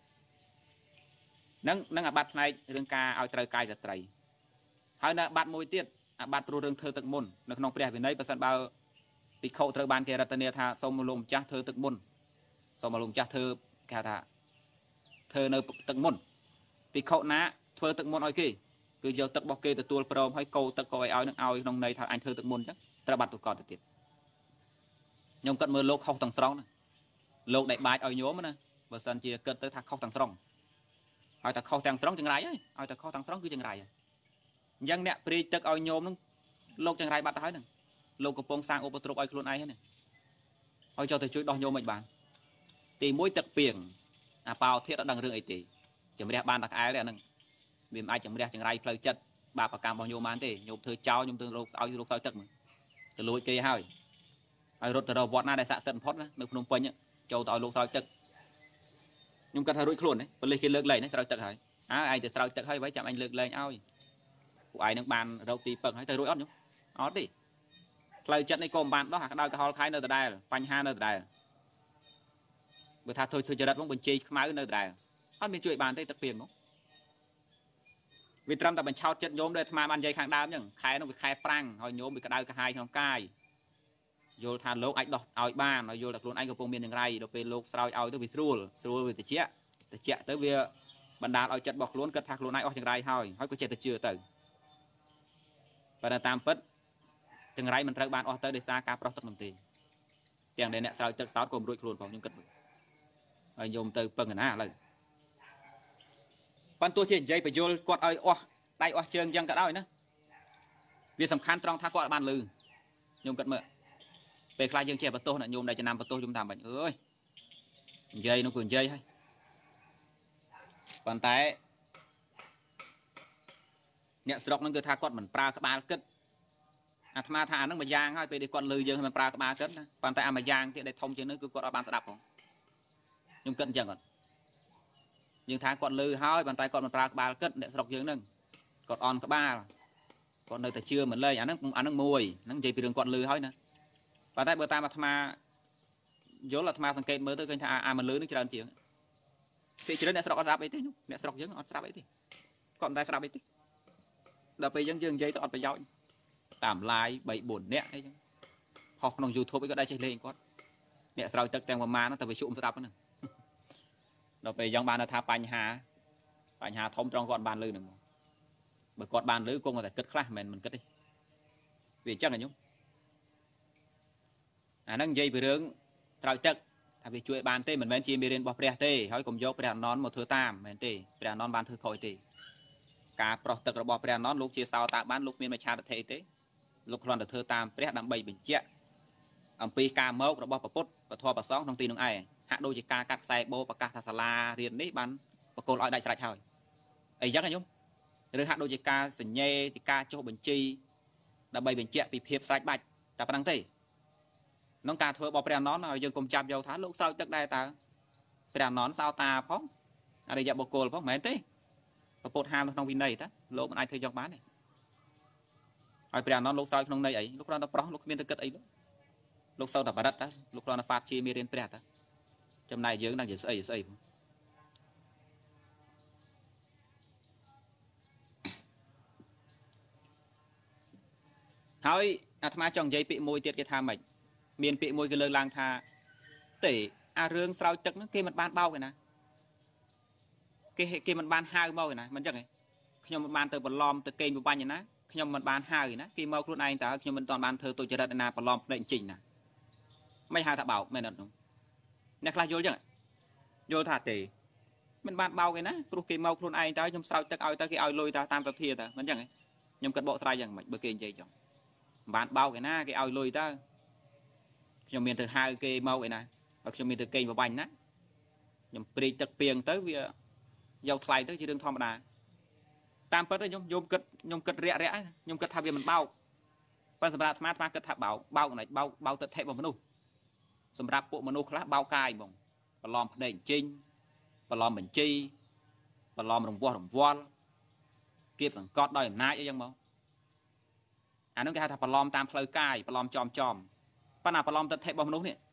នឹងអាបាត់ផ្នែករឿងការឲ្យត្រូវកាយស្ត្រីហើយនៅអាបាត់មួយទៀតអាបាត់ព្រោះរឿងធ្វើទឹកមុននៅក្នុងព្រះវិន័យបើសិនបើភិក្ខុត្រូវបានគេរតនាថាសូមលោកម្ចាស់ធ្វើទឹកមុនសូមលោកម្ចាស់ធ្វើគេថាធ្វើនៅទឹកមុនភិក្ខុណាធ្វើទឹកមុនឲ្យគេគឺយកទឹករបស់គេទទួលព្រមហើយកោទឹកកោឲ្យនឹងឲ្យក្នុងន័យថាអញធ្វើទឹកមុនអញ្ចឹងត្រូវបាត់ទៅកត់ទៅទៀតខ្ញុំគិតមើលលោកខុសទាំងស្រុងណាលោកដែលបាច់ឲ្យញោមណាបើសិនជាគិតទៅថាខុសទាំងស្រុងឲ្យតែខុសទាំងស្រុងចង្រៃហើយឲ្យតែខុសទាំងស្រុងគឺចង្រៃហើយអញ្ចឹងអ្នកព្រីទឹកឲ្យញោមនឹងលោកចង្រៃបាត់ទៅហើយហ្នឹងលោកកំពុងសាងឧបទ្រពឲ្យខ្លួនឯងហ្នឹងឲ្យចូលទៅជួយដោះញោមមិនបានទី1ទឹកពីងអាប៉ោធាតអត់ដឹងរឿងអីទេជំរះបានតែក្អែលទេអាហ្នឹងវាមិនអាចជំរះចង្រៃផ្លូវចិត្តបាបកម្មរបស់ញោមបានទេញោមធ្វើចោលញោមធ្វើលោកឲ្យលោកសោយទឹកមើលទៅលួចគេហើយរត់ទៅរកវត្តណាដែលស័ក្តិសិទ្ធិបំផុតនៅភ្នំពេញចូលទៅឲ្យលោកស្រោចទឹកខ្ញុំគាត់ថារួចខ្លួនប៉ូលីសគេលើកលែងស្រោចទឹកហើយឯងទៅស្រោចទឹកហើយໄວចាំអញលើកលែងឲ្យពួកឯងនឹងបានរកទីពឹងហើយទៅរួចអត់ខ្ញុំអត់ទេផ្លូវចិត្តនេះក៏មិនបានដោះអាក្តៅកុហលខៃនៅដដែលបញ្ហានៅដដែលបើថាធ្វើចរិតមកបញ្ជីខ្មៅនៅដដែលអត់មានជួយបានទេទឹកពីងនោះវាត្រឹមតែបញ្ឆោតចិត្តញោមដោយអាត្មាបាននិយាយខាងដើមអញ្ចឹងខែនោះវាខែប្រាំងហើយញោមវាក្តៅកាហាយក្នុងកាយយល់ថាលោកអាចដោះឲ្យបានហើយយល់ថាខ្លួនឯងកំពុងមានយ៉ាងไรដល់ពេលលោកស្រោចឲ្យទៅវាស្រួលវាតិចទៅវាបណ្ដាលឲ្យចិត្តរបស់ខ្លួនគិតថាខ្លួនឯងអស់យ៉ាងไรហើយក៏ចេះតែជឿទៅប៉ុន្តែតាមពិតទាំងរៃមិនត្រូវបានអស់ទៅដោយសារការប្រោះទឹកនោះទេទាំងដែលអ្នកស្រោចទឹកសោតក៏មិនរួចខ្លួនផងខ្ញុំគិតមើលហើយញោមទៅពឹងណាឥឡូវប៉ុន្តែទោះជានិយាយបញ្យលគាត់ឲ្យអស់ដៃអស់ជើងយ៉ាងក៏ដោយណាវាសំខាន់ត្រង់ថាគាត់បានលឺខ្ញុំគិតមើលពេលខ្លះយើងចេះបន្ទោសអ្នកញោមដែលចំណាំបន្ទោសខ្ញុំថាមិនអើយនិយាយនោះគឺនិយាយហើយ ប៉ុន្តែអ្នកស្រុកហ្នឹងគឺថាគាត់មិនប្រើក្បាលគិតអាត្មាថាអាហ្នឹងមួយយ៉ាងហើយពេលដែលគាត់លឺយើងមិនប្រើក្បាលគិតណាប៉ុន្តែអាមួយយ៉ាងទៀតដែលធំជាងនេះគឺគាត់អត់បានស្ដាប់ផងខ្ញុំគិតអញ្ចឹងគាត់យើងថាគាត់លឺហើយប៉ុន្តែគាត់មិនប្រើក្បាលគិតអ្នកស្រុកយើងហ្នឹងគាត់អន់ក្បាលគាត់នៅតែជឿមិនលែងអាហ្នឹងមួយហ្នឹងនិយាយពីរឿងគាត់លឺហើយណាប៉ុន្តែបើតាមអាត្មាយល់អាត្មាសង្កេតមើលទៅឃើញថាអាមិនលឺនឹងច្រើនជាងពេលច្រើនអ្នកស្រុកអត់ស្ដាប់អីទេអ្នកស្រុកយើងអត់ស្ដាប់អីទេគាត់មិនដែលស្ដាប់អីទេដល់ពេលយើងនិយាយទៅអត់ប្រយោជន៍តាម live 3 4នាក់អីចឹងផុសក្នុង YouTube អីក៏ដែរចេះលេងគាត់អ្នកស្រោចទឹកទាំងប្រមាណទៅវិទ្យុស្ដាប់ហ្នឹងដល់ពេលយ៉ាងបានថាបញ្ហាធំត្រង់គាត់បានលឺហ្នឹងបើគាត់បានលឺគង់តែគិតខ្លះមិនគិតទេវាអញ្ចឹងញោមអាហ្នឹងនិយាយពីរឿងស្រោចទឹកថាវាជួយបានទេមិនមែនជាមេរៀនរបស់ព្រះទេហើយកុំយកព្រះអនន្តមកធ្វើតាមមែនទេព្រះអនន្តបានធ្វើខុសទេការប្រោះទឹករបស់ព្រះអនន្តលោកជាសោតាបានលោកមានមច្ឆាទិដ្ឋិទេលោកគ្រាន់តែធ្វើតាមព្រះដើម្បីបញ្ជាក់អំពីការមករបស់ព្រះពុទ្ធពធប្រសងក្នុងទីនោះឯងហាក់ដូចជាការកាត់ខ្សែបោប្រកាសថាសាលារៀននេះបានបកគលឲ្យដាច់ស្រេចហើយអីចឹងញោមឬហាក់ដូចជាការសញ្ញេទីការចុះបញ្ជីដើម្បីបញ្ជាក់ពីភាពស្រេចបាច់តែប៉ុណ្្នឹងទេក្នុងការធ្វើរបស់ព្រះអនន្តឲ្យយើងកុំចាប់យកថាលោកស្រោចទឹកដែរតើព្រះអនន្តសោតាផងអរិយបុគ្គលផងមិនមែនទេព្រះពុទ្ធហាមក្នុងវិន័យតាលោកមិនអាចធ្វើយ៉ាងបានទេហើយព្រះអនន្តលោកស្រោចក្នុងន័យអីលោកគ្រាន់តែប្រោះលោកគ្មានទៅគិតអីលោកសោតតែបរិទ្ធតាលោកគ្រាន់តែហ្វាតជាមេរៀនព្រះតាចំណែកយើងនឹងជាស្អីផងហើយអាត្មាចង់និយាយពាក្យមួយទៀតគេថាម៉េចមានពាក្យមួយគេលើកឡើងថាទេអារឿងស្រោចទឹកហ្នឹងគេមិនបានបោកឯណាគេមិនបានហៅមកឯណាមិនអញ្ចឹងទេខ្ញុំមិនបានទៅបន្លំទៅកេងបបាញ់ឯណាខ្ញុំមិនបានហៅឯណាគេមកខ្លួនឯងតើខ្ញុំមិនទាន់បានធ្វើទុច្ចរិតឯណាបន្លំភ្នែកចេញណាមិនហៅថាបោកមែនអត់អ្នកខ្លះយល់អញ្ចឹងយល់ថាទេមិនបានបោកឯណាព្រោះគេមកខ្លួនឯងតើខ្ញុំស្រោចទឹកឲ្យតើគេឲ្យលុយតើតាមសទ្ធាតើមិនអញ្ចឹងទេខ្ញុំគិតបកស្រាយយ៉ាងម៉េចបើគេនិយាយចឹងមិនបានបោកឯណាគេឲ្យលុយតើខ្ញុំមានទៅហៅគេមកឯណាបើខ្ញុំមានទៅកេងបបាញ់ណាខ្ញុំព្រីកទឹកពីងទៅវាយកថ្លៃទៅជារឿងធម្មតាតាមពិតខ្ញុំគិតរាក់ខ្ញុំគិតថាវាមិនបោកប៉ុន្តែសម្រាប់អាត្មាគិតថាបោកណាបោកទិដ្ឋិរបស់មនុស្សសម្រាប់ពួកមនុស្សខ្លះបោកកាយហ្មងបន្លំភ្នែកចេញបន្លំបញ្ជីបន្លំរង្វាស់រង្វាល់គៀបសង្កត់ដោយអំណាចអីចឹងមកអានោះគេហៅថាបន្លំតាមផ្លូវកាយបន្លំចំប៉ុន្តែបន្លំទិដ្ឋិរបស់មនុស្សនេះ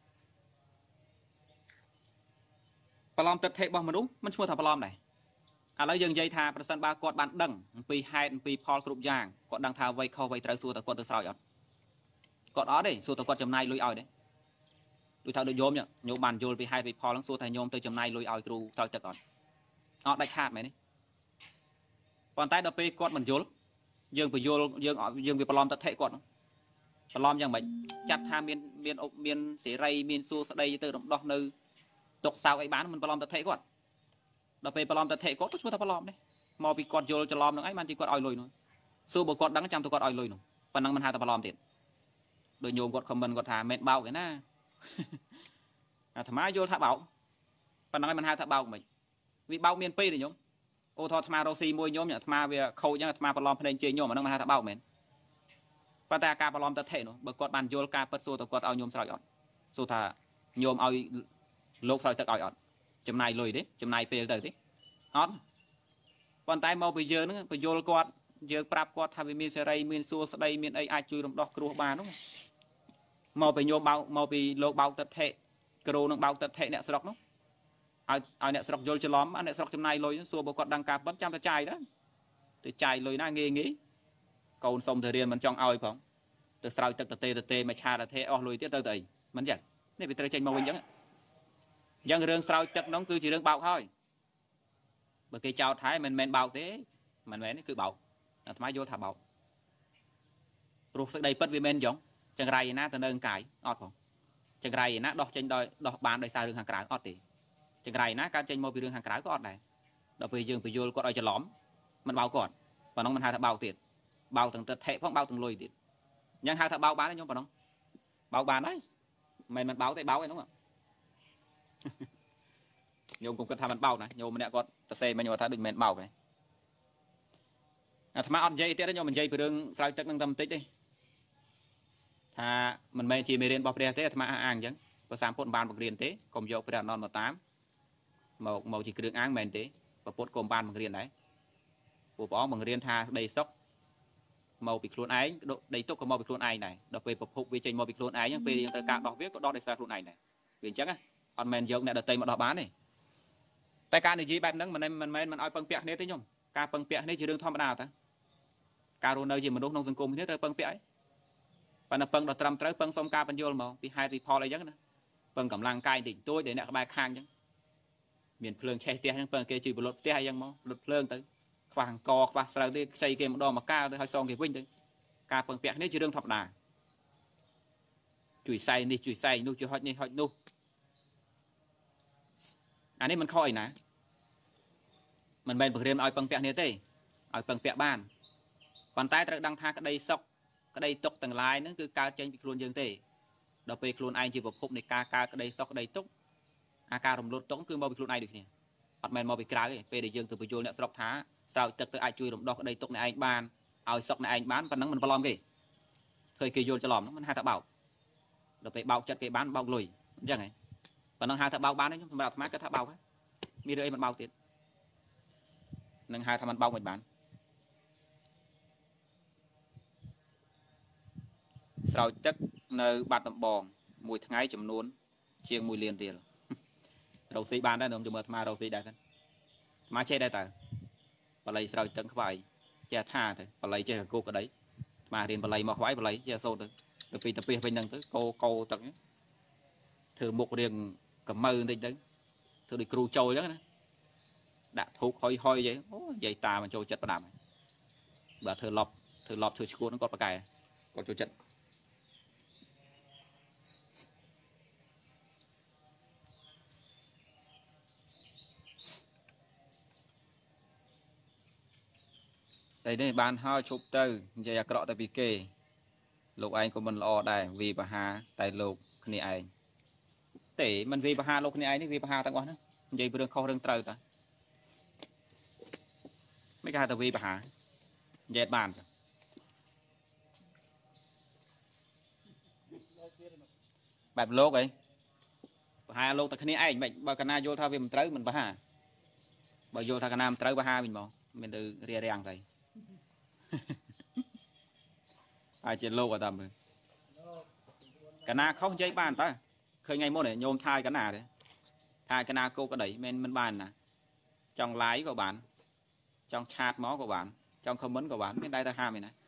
បន្លំទិដ្ឋិរបស់មនុស្សមិនឈ្មោះថាបន្លំដែរឥឡូវយើងនិយាយថាប្រសិនបើគាត់បានដឹងអំពីហេតុអំពីផលគ្រប់យ៉ាងគាត់ដឹងថាអ្វីខុសអ្វីត្រូវសួរតែគាត់ទៅស្រោចអត់គាត់អត់ទេសួរតែគាត់ចំណាយលុយឲ្យទេដូចថាដូចញោមបានយល់ពីហេតុពីផលហ្នឹងសួរថាញោមទៅចំណាយលុយឲ្យគ្រូស្រោចទឹកអត់ដាច់ខាតមែនទេប៉ុន្តែដល់ពេលគាត់មិនយល់យើងបញ្យល់យើងវាបន្លំទិដ្ឋិគាត់បន្លំយ៉ាងម៉េចចាត់ថាមានសេរីមានសួស្ដីទៅរំដោះនៅទុកសោកអីបានមិនបន្លំទិដ្ឋិគាត់ដល់ពេលបន្លំទិដ្ឋិគាត់ក៏ឈ្មោះថាបន្លំដែរមកពីគាត់យល់ច្រឡំនឹងឯងបានទីគាត់ឲ្យលុយនោះសួរបើគាត់ដឹងចាំទៅគាត់ឲ្យលុយនោះប៉ុណ្ណឹងមិនហៅថាបន្លំទៀតដោយញោមគាត់ខមមិនគាត់ថាមិនបោកឯណាអាត្មាយល់ថាបោកប៉ុណ្ណឹងមិនហៅថាបោកមិនវាបោកមានពីរទេញោមអូថតអាត្មារស់ស៊ីមួយញោមអាត្មាវាខូចចឹងអាត្មាបន្លំភ្នែកជេរញោមអាហ្នឹងមិនហៅថាបោកមែនប៉ុន្តែការបន្លំទិដ្ឋិនោះបើគាត់បានយល់ការពិតសួរទៅគាត់ឲ្យញោមស្រោចអត់សួរថាញោមឲ្យលោកស្រោចទឹកឲ្យអត់ចំណាយលុយទេចំណាយពេលទៅទេអត់ប៉ុន្តែមកពីយើងហ្នឹងបញ្យល់គាត់យើងប្រាប់គាត់ថាវាមានសេរីមានសួស្ដីមានអីអាចជួយរំដោះគ្រោះបាននោះមកពីញោមបោកមកពីលោកបោកទិដ្ឋិគ្រូនឹងបោកទិដ្ឋិអ្នកស្រុកនោះឲ្យអ្នកស្រុកយល់ច្រឡំអ្នកស្រុកចំណាយលុយសួរបើគាត់ដឹងការពិតចាំតែចាយដែរទៅចាយលុយណាងាយកូនសុំទៅរៀនមិនចង់ឲ្យផងទៅស្រោចទឹកតេមកឆាតទេអស់លុយទៀតទៅអីមិនចឹងនេះវាត្រូវចេញមកវិញចឹងយ៉ាងរឿងស្រោចទឹកនោះគឺជារឿងបោកហើយបើគេចោទថាមិនមែនបោកទេមិនមែនគឺបោកអាត្មាយល់ថាបោកព្រោះសេចក្តីពិតវាមិនចឹងចង្រៃឯណាទៅនៅកាយអត់ផងចង្រៃឯណាដោះចេញដោះបានដោយសាររឿងខាងក្រៅអត់ទេចង្រៃឯណាកើតចេញមកពីរឿងខាងក្រៅក៏អត់ដែរដល់ពេលយើងបញ្យល់គាត់ឲ្យច្រឡំមិនបោកគាត់ប៉ុណ្ណឹងមិនហៅថាបោកទៀតបោកទាំងទិដ្ឋិផងបោកទាំងលុយទៀតអញ្ចឹងហៅថាបោកបានទេញោមប៉ុណ្ណឹងបោកបានហើយមិនបោកទេបោកឯនោះញោមគំគិតថាមិនបោកណាញោមម្នាក់គាត់ទៅសេមិញគាត់ថាដូចមិនបោកទេអាត្មាអត់និយាយទៀតទេខ្ញុំមិននិយាយពីរឿងស្រោចទឹកនឹងតែបន្តិចទេថាមិនមែនជាមេរៀនរបស់ព្រះទេអាត្មាអាងអញ្ចឹងព្រោះសាមពុទ្ធបានបង្រៀនទេកុំយកព្រះអនន្តមកតាមមកជាគ្រឿងអាងមែនទេពុទ្ធក៏បានបង្រៀនដែរពួកព្រះអង្គបង្រៀនថាដីសុខមកពីខ្លួនឯងដីទុកក៏មកពីខ្លួនឯងដែរដល់ពេលប្រភពវាចេញមកពីខ្លួនឯងហ្នឹងពេលយើងត្រូវការដោះវាក៏ដោះដោយសារខ្លួនឯងដែរវាអញ្ចឹងអត់មែនយកអ្នកដទៃមកដោះបានទេតែការនិយាយបែបហ្នឹងមិនមែនមិនឲ្យពឹងពាក់គ្នាទេខ្ញុំការពឹងពាក់គ្នាជារឿងធម្មតាតាការរស់នៅជាមនុស្សក្នុងសង្គមគ្នាត្រូវពឹងពាក់អីប៉ុន្តែពឹងដល់ត្រឹមត្រូវពឹងសុំការបញ្យល់មកពីហេតុពីផលអីចឹងណាពឹងកម្លាំងកាយតិចតួចដែលអ្នកក្បែរខាងចឹងមានភ្លើងឆេះផ្ទះចឹងពឹងគេជួយបលត់ផ្ទះអីចឹងមកលុតភ្លើងទៅខ្វះអង្គខ្វះស្រូវទេខ្ចីគេម្ដងមកកាលទៅឲ្យសងគេវិញទៅការពឹងពាក់គ្នាជារឿងធម្មតាជួយសែងនេះជួយសែងនោះជួយហុចនេះហុចនោះអានេះមិនខុសអីណាមិនមែនបង្រៀនឲ្យពឹងពាក់គ្នាទេឲ្យពឹងពាក់បានប៉ុន្តែត្រូវដឹងថាក្តីសុខក្តីទុក្ខទាំងឡាយហ្នឹងគឺកើតចេញពីខ្លួនយើងទេដល់ពេលខ្លួនឯងជាប្រភពនៃការកើតក្តីសុខក្តីទុក្ខអាការរំលត់ទុក្ខគឺមកពីខ្លួនឯងដូចគ្នាអត់មែនមកពីក្រៅទេពេលដែលយើងទៅបញ្យល់អ្នកស្រុកថាស្រោចទឹកទៅអាចជួយរំដោះក្តីទុក្ខអ្នកឯងបានឲ្យសុខអ្នកឯងបានប៉ុណ្ណឹងមិនប្រឡំគេធ្វើគេយល់ច្រឡំហ្នឹងមិនហៅថាបោកដល់ពេលបោកចិត្តគេបានបោកលុយអញ្ចឹងហ៎ប៉ុណ្ណឹងហៅថាបោកបានទេខ្ញុំសម្រាប់អាត្មាគិតថាបោកហ៎មានរឿងអីមិនបោកទៀតនឹងហៅថាមិនបោកមិនបានស្រោចទឹកនៅបាត់ដំបងមួយថ្ងៃចំនួនជាង1 លានរៀលរកស៊ីបានដែរខ្ញុំមើលអាត្មារកស៊ីដែរអាត្មាចេះដែរតើបល័យស្រោចទឹកខ្វាយចេះថាទៅបល័យចេះកគោកក្តីអាត្មារៀនបល័យមកខ្វាយបល័យចេះសូត្រទៅពីទៅពីវិញហ្នឹងទៅកោទឹកធ្វើមុខរៀងកម្ៅបន្តិចទៅធ្វើដូចគ្រូចូលអញ្ចឹងណាដាក់ធូបហុយហុយអីអូនិយាយតាមិនចូលចិត្តប្រដាប់បើធ្វើលប់ធ្វើឈួតហ្នឹងគាត់ប្រកែគាត់ចូលចិត្តតែនេះបានហើយឈប់ទៅនិយាយអាក្រក់តែពីគេលោកឯងក៏មិនល្អដែរវីបហាតែលោកគ្នាឯងទេមិនវីបហាលោកគ្នាឯងនេះវីបហាទាំងអស់ហ្នឹងនិយាយពីរឿងខុសរឿងត្រូវតាមិនគេហៅថាវីបហានិយាយបានចឹងបែបលោកអីបហាលោកតែគ្នាឯងមិនបើកណាយល់ថាវាមិនត្រូវមិនបហាបើយល់ថាកណាមិនត្រូវបហាវិញមកមានទៅរារាំងទៅអាចជាលោកអត់តាមមើលកណាខុសនិយាយបានតើឃើញថ្ងៃមុនញោមថាយកណាទេថាយកណាគោក្តីមិនបានណាចង់ live ក៏បានចង់ឆាតមកក៏បានចង់ comment ក៏បានមានដែរទៅហាមឯណា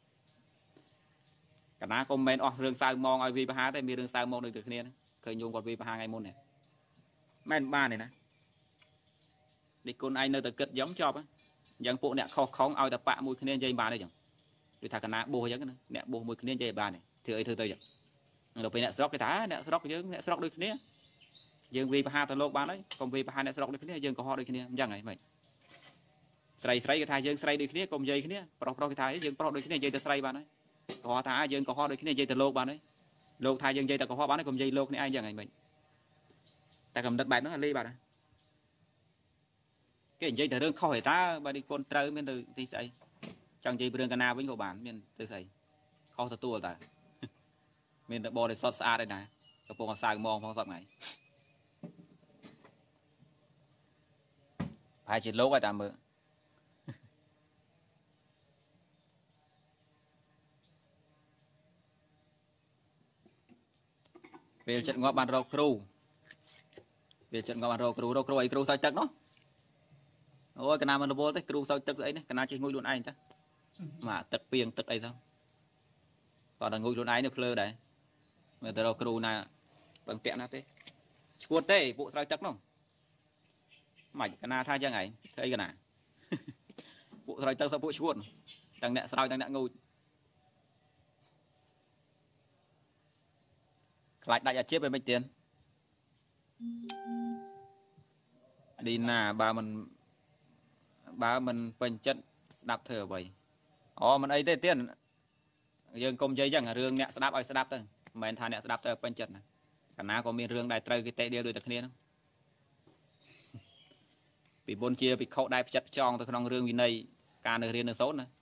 កណាក៏មិនមែនអស់រឿងសៅមងឲ្យវាបហាទេមានរឿងសៅមងដូចគ្នាឃើញញោមគាត់វាបហាថ្ងៃមុននេះមិនបានទេណានេះគុណឯងនៅតែគិតយ៉ងចប់អញ្ចឹងពួកអ្នកខុសខំឲ្យតែបាក់មួយគ្នានិយាយបានទេចឹងដូចថាកណាបោះអញ្ចឹងណាអ្នកបោះមួយគ្នានិយាយបានទេធ្វើអីធ្វើទៅចឹងដល់ពេលអ្នកស្រុកគេថាអ្នកស្រុកយើងអ្នកស្រុកដូចគ្នាយើងវាបហាទៅលោកបានហើយកុំវាបហាអ្នកស្រុកដូចគ្នាយើងកុហកដូចគ្នាអញ្ចឹងហើយមិនស្រីគេថាយើងស្រីដូចគ្នាកុំនិយាយគ្នាប្រុសគេថាយើងប្រុសដូចគ្នានិយាយទៅស្រីបានហើយកុហកថាយើងកុហកដូចគ្នានិយាយទៅលោកបានហើយលោកថាយើងនិយាយទៅកុហកបានហើយកុំនិយាយលោកនេះឯងអញ្ចឹងហើយមិនតែកំណត់បែបហ្នឹងលេបាត់ហើយគេនិយាយតែរឿងខុសឯតាបើនេះកូនត្រូវមានទៅទីស្អីចង់និយាយពីរឿងកណាវិញក៏បានមានទៅស្អីខុសទទួលតើមានតែបរិសុទ្ធស្អាតឯណាកំពុងសៅមងផងសពថ្ងៃប្រហែលជាលោកឲ្យតាមមើលពេលចិត្តងាប់បានរកគ្រូពេលចិត្តងាប់បានរកគ្រូអីគ្រូសើចទឹកនោះអូយកណាមិនរវល់ទេគ្រូសើចទឹកស្អីនេះកណាចេះងុយខ្លួនឯងតាមកទឹកពីងទឹកអីទៅគាត់តែងុយខ្លួនឯងនេះភ្លើដែរមើលទៅរកគ្រូណាបឹងពាក់ណាទេឈួតទេពួកស្រោចទឹកនោះមិនកណាថាយ៉ាងឯងធ្វើអីកណាពួកស្រោចទឹកសពួកឈួតទាំងអ្នកស្រោចទាំងអ្នកងូតខ្លាចដាច់អាជីពឲ្យមិនទៀតឌីណាបើមិនពេញចិត្តស្ដាប់ធ្វើអ្វីអូមិនអីទេទៀតយើងកុំនិយាយចឹងរឿងអ្នកស្ដាប់ឲ្យស្ដាប់ទៅមិនមែនថាអ្នកស្ដាប់ទៅពេញចិត្តណាកាលណាក៏មានរឿងដែរត្រូវគេតេដៀលដូចតែគ្នាហ្នឹងពីមុនជាភិក្ខុដែលផ្ចិតផ្ចង់ទៅក្នុងរឿងវិន័យការនៅរៀននៅសូត្រណា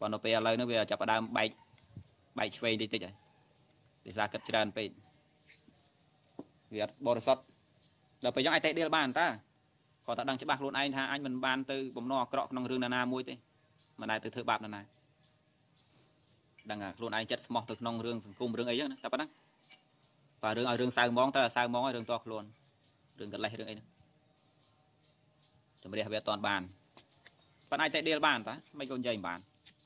còn nó về lời nó về chập đam bay chơi đi tích rồi để ra cất tràn về việc bò sót đợtไปยังไอเตะเดียร์บ้านตาขอตัดดังฉบับรุ่นไอ้ท่าไอ้มันบานตือผมนอกเกาะนองเรื่องนามุ้ยตีมันได้ตือเธอบาปนาดังอ่ะรุ่นไอ้จัดสมองตือนองเรื่องสังคมเรื่องไอ้ยังนะแต่ปะนั่งป่าเรื่องเอาเรื่องสายมองแต่สายมองไอ้เรื่องตัวรุ่นเรื่องกันไรเรื่องไอ้นะจะไม่ได้เวทตอนบานปะไอ้เตะเดียร์บ้านตาไม่โดนใหญ่บาน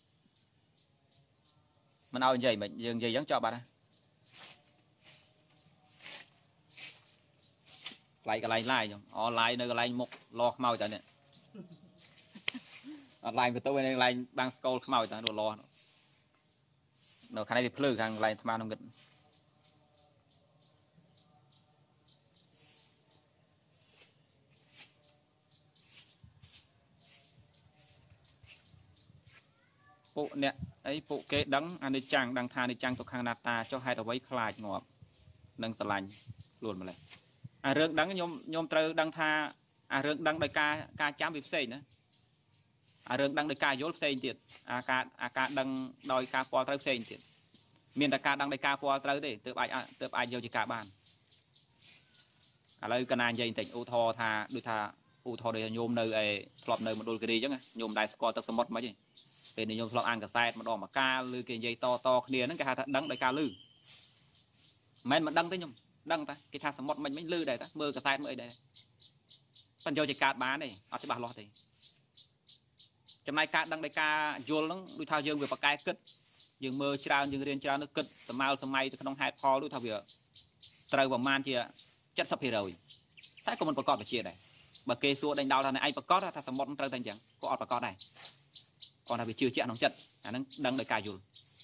มันเอาใหญ่แบบยังใหญ่ยังจอบบ้านไล่กับไล่ไล่ยังอ๋อไล่เนื้อไล่มกลอกเมาจังเนี่ยไล่ไปตัวในไล่บางสกอลเมาจังโดนรอเนาะใครไปพลื้อทางไล่ทำมาทำกันปุ๊เนี่ยไอ้ปุ๊เกดังอันนี้จังดังทาในจังตัวข้างนาตาเจ้าให้เอาไว้คลายงอบนังสลันล้วนมาเลยเรื่องดังโยมเตอดังทาเรื่องดังโดยการจำวิเศษนะเรื่องดังโดยการโยนเศษติดการดังโดยการปอเตอร์เศษติดมีแต่การดังโดยการปอเตอร์ดิเติบไอโยจิกาบ้านอะไรกันนานยัยติดอุทอทาดูทาอุทอโดยโยมเนยไอ้ปลอบเนยมันโดนกระดีจังไงโยมได้สกอร์ตักสมดมาจีเป็นโยมปลอบอ่านกับไซด์มันออกมากาลือเกยยัยต่อเคลียร์นั่นก็หาดังโดยการลือแม่นมันดังได้ยมดังta cái thang sầm mót mình mới lư đây ta mưa cả tay mưa đây phần vô chỉ cát bán này ở trên bàn lót thì trong này cát đăng đây ca vô nó đuôi thao dương về bạc cái cất dương mưa trao dương riêng trao nó cất tầm mau tầm may thì không hai pho đuôi thao việc trời vào man chia chất sập thì rồi tại có mình bạc cọt phải chia này bạc kê xua đánh đau thằng này ai bạc cọt thằng sầm mót trời thành chẳng có ọt bạc cọt này còn là bị chưa chuyện nóng chất nó đăng đây ca vô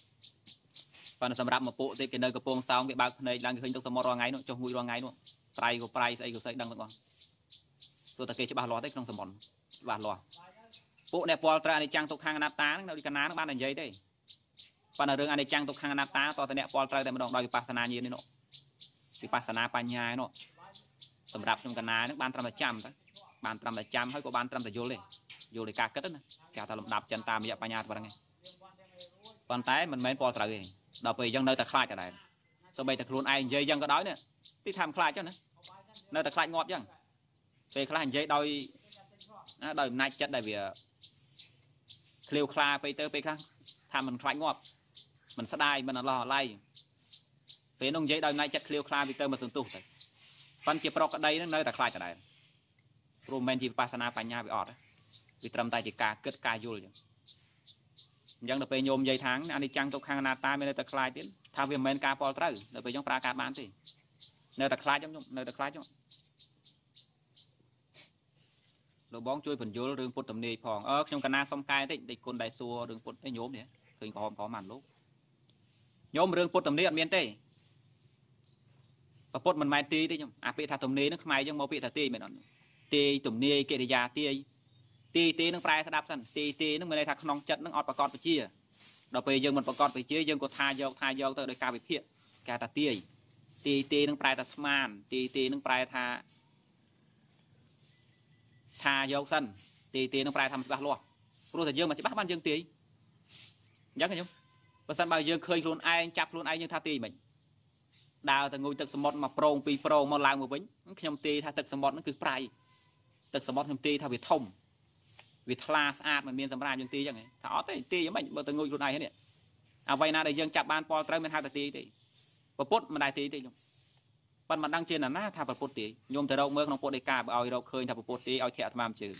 phầnสำหรับมาปุ๊ที่กินเนยกระโปรงซาวเก็บบางในดังขึ้นต้องสมอรอไงนู้นจงหุยรอไงนู้นไตรก็ไตรใส่ก็ใส่ดังก่อนตัวตะเกียบจะบาลอได้ต้องสมอนบาลอปุ๊เนี่ยปอลตราในจังตกข้างนาตาเราดีกันน้าบ้านไหนยัยได้ปัญหาเรื่องอันในจังตกข้างนาตาตอนแต่เนี่ยปอลตราแต่มาดองโดยวิปัสสนาเย็นนี่เนาะวิปัสสนาปัญญาเนาะสำหรับจงกันน้านึกบ้านตรำแต่จำบ้านตรำแต่จำให้กับบ้านตรำแต่โยเลยกาเกิดนะกาตลมดับจันตามมีปัญญาตัวไงตอนท้ายมันไม่ปอลตราเองเราไปยังเนยตะคลายกันได้สมัยตะครูนไอเยยังก็ได้เนี่ยที่ทำคลายจ้ะนะเนยตะคลายงอบยังไปคลายเยโดยนายจัดได้เบียเคลียวคลาไปเตอไปครั้งทำมันคลายงอบมันสะได้มันรอไล่ไปน้องเยโดยนายจัดเคลียวคลาไปเตอมาถึงตู้แต่ปันเจ็บปลอกกันได้นั่นเนยตะคลายกันได้รวมเป็นจีปัสนาปัญญาไปออดไปทำใจจีกาเกิดกายุลยังเราไปโยมใหญ่ทั้งอันนี้จังตกข้างนาตาไม่ได้ตะคลายtiếnทำเวียนเมนกาปอลเตอร์เราไปยังปราการบ้านสิเนยตะคลายจังเนยตะคลายจังเราบ้องช่วยผลโยเรื่องปุตตมณีพองชมกันนาสมกายติดคนใดซัวเรื่องปุตไอ้โยมเนี่ยเคยขอมันลูกโยมเรื่องปุตตมณีอันเมียนเต้ปุตมันไม่ตีได้ยังอาเปิธาตมณีนึกไม่ยังโมปิธาตีเหมือนนั้นตีตมณีเกริยาตีนึงปลายสดับสันตีนึงไม่ได้ทักนองจัดนึงอดประกอบไปเชี่ยเราไปยังมันประกอบไปเชี่ยยังก็ทายกตัวโดยการไปเพี้ยแกตาตีนึงปลายตาสมานตีนึงปลายทายกสันตีนึงปลายทำสบายล้อรู้แต่ยังมันจะบ้าบ้านยังตียังไงยุ่งภาษาบาลียังเคยลุนไอจับลุนไอยังท่าตีmìnhดาวแต่งูตึกสมบัติมาโปร่งปีโปร่งมาลางมาวิ่งขยมตีท่าตึกสมบัตินั่นคือปลายตึกสมบัติขยมตีท่าวิทมวิทลาสอาดมันมีสำราญยังตียังไงถ้าอ๋อตียังไม่มาตึงงูลุนไอเนี่ยเอาไว้นาได้ยังจับบ้านปอลเตอร์มันท่าตีประปุ๊ดมันได้ตียุ่งปันมันดังเจนน่ะนะท่าประปุ๊ดตีโยมแต่เราเมื่อน้องปุ๊ดได้กาเอาเราเคยท่าประปุ๊ดตีเอาแขกมาจืด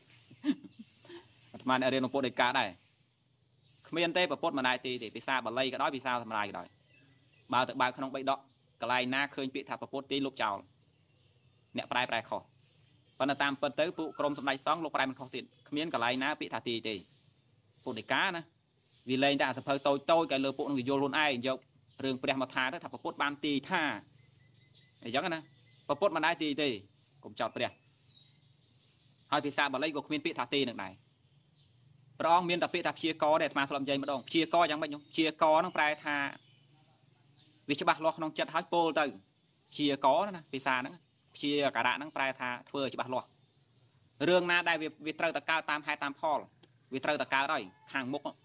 มาเรียนน้องปุ๊ดได้กาได้เมียนเต้ประปุ๊ดมันได้ตีพิซซ่าบะไลก็ได้พิซซ่าทำลายก็ได้บ่าวแต่บ่าวขนมใบดอกกลายหน้าเคยปิดท่าประปุ๊ดตีลูกเจ้าเนี่ยปลายคอปันตามเปิดเตอร์ปุกรมสมัย2ลูกปลายมันคอติดเมียนกลายหน้าปิดท่าตีปุ๊ดได้กานะวิเลนแต่สะเพอโตกันเลยปุ๊ดมันโยนลุนไอยกเรื่องเปรี้ยมาทาถ้าประปุ๊ดบานตีท่าไอ้ยังนะประปุ๊ดมันได้ตีผมจอดเปรี้ยให้พิซซ่าบะไลก็เมียนปิดท่าตีหนึ่งไหนร้องเมียนแต่เปียแต่เชียกอเด็ดมาถล่มใจมาดองเชียกอยังไม่ยุ่งเชียกอต้องแปลทาวิชบักล็อกน้องจัดหายโปลตึงเชียกอนะปีศาจนั่งเชียกระดาษนั่งแปลทาเพื่อจิบักล็อกเรื่องน่าได้วิตรตะก้าตามให้ตามพ่อวิตรตะก้าได้ข้างมุก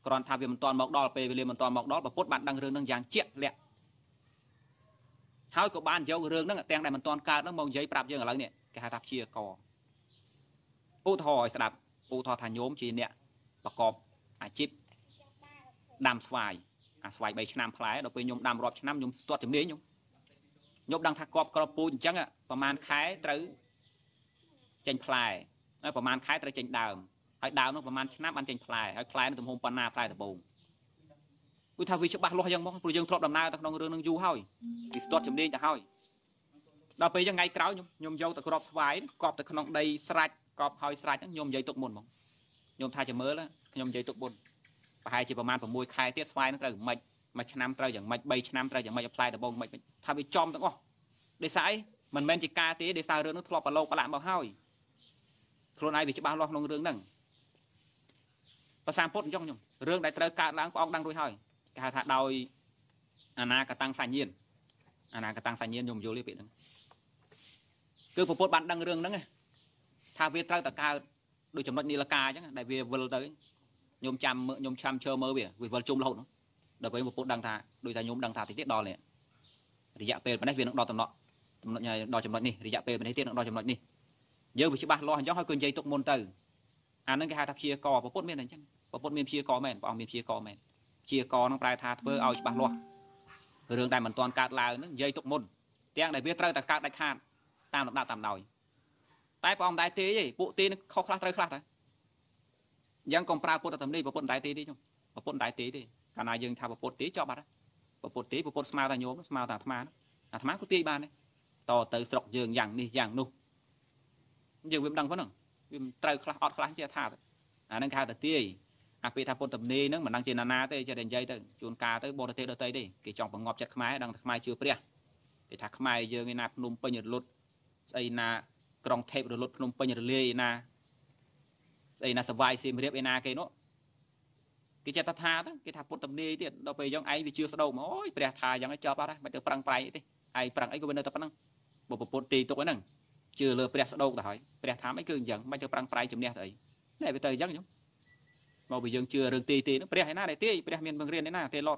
គ្រាន់ថាវាមិនទាន់មកដល់ពេលវេលាមិនទាន់មកដល់ពុទ្ធបានដឹងរឿងហ្នឹងយ៉ាងជាក់លាក់ហើយក៏បានយករឿងហ្នឹងទាំងដែលមិនទាន់កើតហ្នឹងមកនិយាយប្រាប់យើងឥឡូវនេះគេហៅថាព្យាករឧទាហរណ៍ឲ្យស្ដាប់ឧទាហរណ៍ថាញោមជាអ្នកប្រកបអាជីពដាំស្វាយអាស្វាយ3ឆ្នាំផ្លែដល់ពេលញោមដាំរាប់ឆ្នាំញោមស្ទាត់ជំនាញញោមដឹងថាគប់ក្របពូជអញ្ចឹងប្រហែលខែត្រូវចេញផ្លែហើយប្រហែលខែត្រូវចេញដើមហើយដើមនោះប្រហែលឆ្នាំបានចេញផ្លែហើយផ្លែនោះទំហំប៉ុណ្ណាផ្លែដំបូងគឺថាវាច្បាស់លាស់យ៉ាងហ្មងព្រោះយើងធ្លាប់ដំណើរទៅក្នុងរឿងនឹងយូរហើយវាស្ទាត់ជំនាញទៅហើយដល់ពេលថ្ងៃក្រោយខ្ញុំយកទៅគ្រាប់ស្វាយកប់ទៅក្នុងដីស្រាច់កប់ហើយស្រាច់ហ្នឹងខ្ញុំនិយាយទុកមុនហ្មងខ្ញុំថាចាំមើលខ្ញុំនិយាយទុកមុនប្រហែលជាប្រហែល6ខែទៀតស្វាយហ្នឹងត្រូវមិនមួយឆ្នាំត្រូវយ៉ាងម៉េច3ឆ្នាំត្រូវយ៉ាងម៉េចផ្លែដំបូងមិនថាវាចំទាំងអស់ដោយសារអីមិនមែនជាការទេដោយសាររឿងនោះធ្លាប់ប្រឡូកប្រឡាក់មកហើយខ្លួនឯងវាច្បាស់លាស់ក្នុងរឿងហ្នឹងភាសាពុទ្ធអញ្ចឹងខ្ញុំរឿងដែលត្រូវកើតឡើងព្រះអង្គដឹងរួចហើយគេហៅថាដោយអនាគតាំងសញ្ញាណអនាគតាំងសញ្ញាណខ្ញុំយល់ទេពាក្យហ្នឹងគឺព្រះពុទ្ធបានដឹងរឿងហ្នឹងថាវាត្រូវតែកើតដូចចំណុចនីលកាអញ្ចឹងដែលវាវិលទៅខ្ញុំចាំឈើមើលវាវិលជុំរហូតដល់ពេលព្រះពុទ្ធដឹងថាដូចថាខ្ញុំដឹងថាតិចទៀតដល់នេះរយៈពេលប៉ុណ្ណេះវានឹងដល់ដល់ចំណុចនេះរយៈពេលប៉ុណ្ណេះទៀតនឹងដល់ចំណុចនេះយើងវាច្បាស់លាស់អញ្ចឹងហើយគឺនិយាយទុកមុនទៅអាហ្នឹងគេហៅថាព្យាករព្រះពុទ្ធមានអញ្ចឹងព្រះពុទ្ធមានព្យាករមែនព្រះអង្គមានព្យាករមែនព្យាករហ្នឹងប្រែថាធ្វើឲ្យច្បាស់លាស់រឿងដែលមិនទាន់កើតឡើងហ្នឹងនិយាយទុកមុនទាំងដែលវាត្រូវតែកើតដាច់ខាតតាមលំដាប់តាមដោយតែព្រះអង្គមិនដែរទេទេពួកទេខុសខ្លះត្រូវខ្លះតែអញ្ចឹងកុំប្រើពុទ្ធធម្មនេះព្រះពុទ្ធមិនដែរទេទេខ្ញុំព្រះពុទ្ធមិនដែរទេទេកាលណាយើងថាព្រះពុទ្ធទេចប់បាត់ហើយព្រះពុទ្ធទេព្រះពុទ្ធស្មើតែញោមស្មើតែអាត្មាអាត្មាក៏ទាយបានដែរតទៅស្រុកយើងយ៉ាងនេះយ៉ាងនោះយើងវាមិនដឹងប៉ុណ្ណឹងវាមិនត្រូវខ្លះអត់ខ្លះជាថាអាហ្នឹងគេហៅតែទាយអាពេលថាពុទ្ធធម្មនេះហ្នឹងមិនដឹងជាណាណាទេចេះតែនិយាយទៅជួនកាលទៅបរទេសដទៃទេគេចង់បង្ងប់ចិត្តខ្មែរដឹងថាខ្មែរជឿព្រះគេថាខ្មែរយើងឯណាភ្នំពេញរលត់ស្អីណាក្រុងថេបរលត់ភ្នំពេញរលាយឯណាស្អីណាសវាយសៀមរាបឯណាគេនោះគេចេះថាទៅគេថាពុទ្ធធម្មនេះទៀតដល់ពេលយើងឯងវាជឿស្ដោកមកអូយព្រះថាយ៉ាងឯងចប់អត់ហើយមិនទៅប្រឹងប្រែងទេឯងប្រឹងអីក៏វានៅតែប៉ុណ្ណឹងបើពុទ្ធទីទុកហ្នឹងជឿលើព្រះស្ដោកទៅហើយព្រះថាអីគឺអញ្ចឹងមិនទៅប្រឹងប្រែងជំនះទៅអីនេះវាទៅអញ្ចឹងខ្ញុំមកពីយើងជឿរឿងទីហ្នឹងព្រះឯណាដែលទីព្រះមានបង្រៀនឯណាទេឡត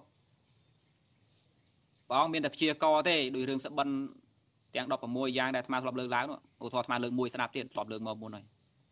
ព្រះអង្គមានតែព្យាករទេដោយរឿងសបិនទាំង16យ៉ាងដែលអាត្មាធ្លាប់លើកឡើងនោះឧទាហរណ៍អាត្មាលើកមួយស្ដាប់ទៀតធ្លាប់លើកមកមុនហើយ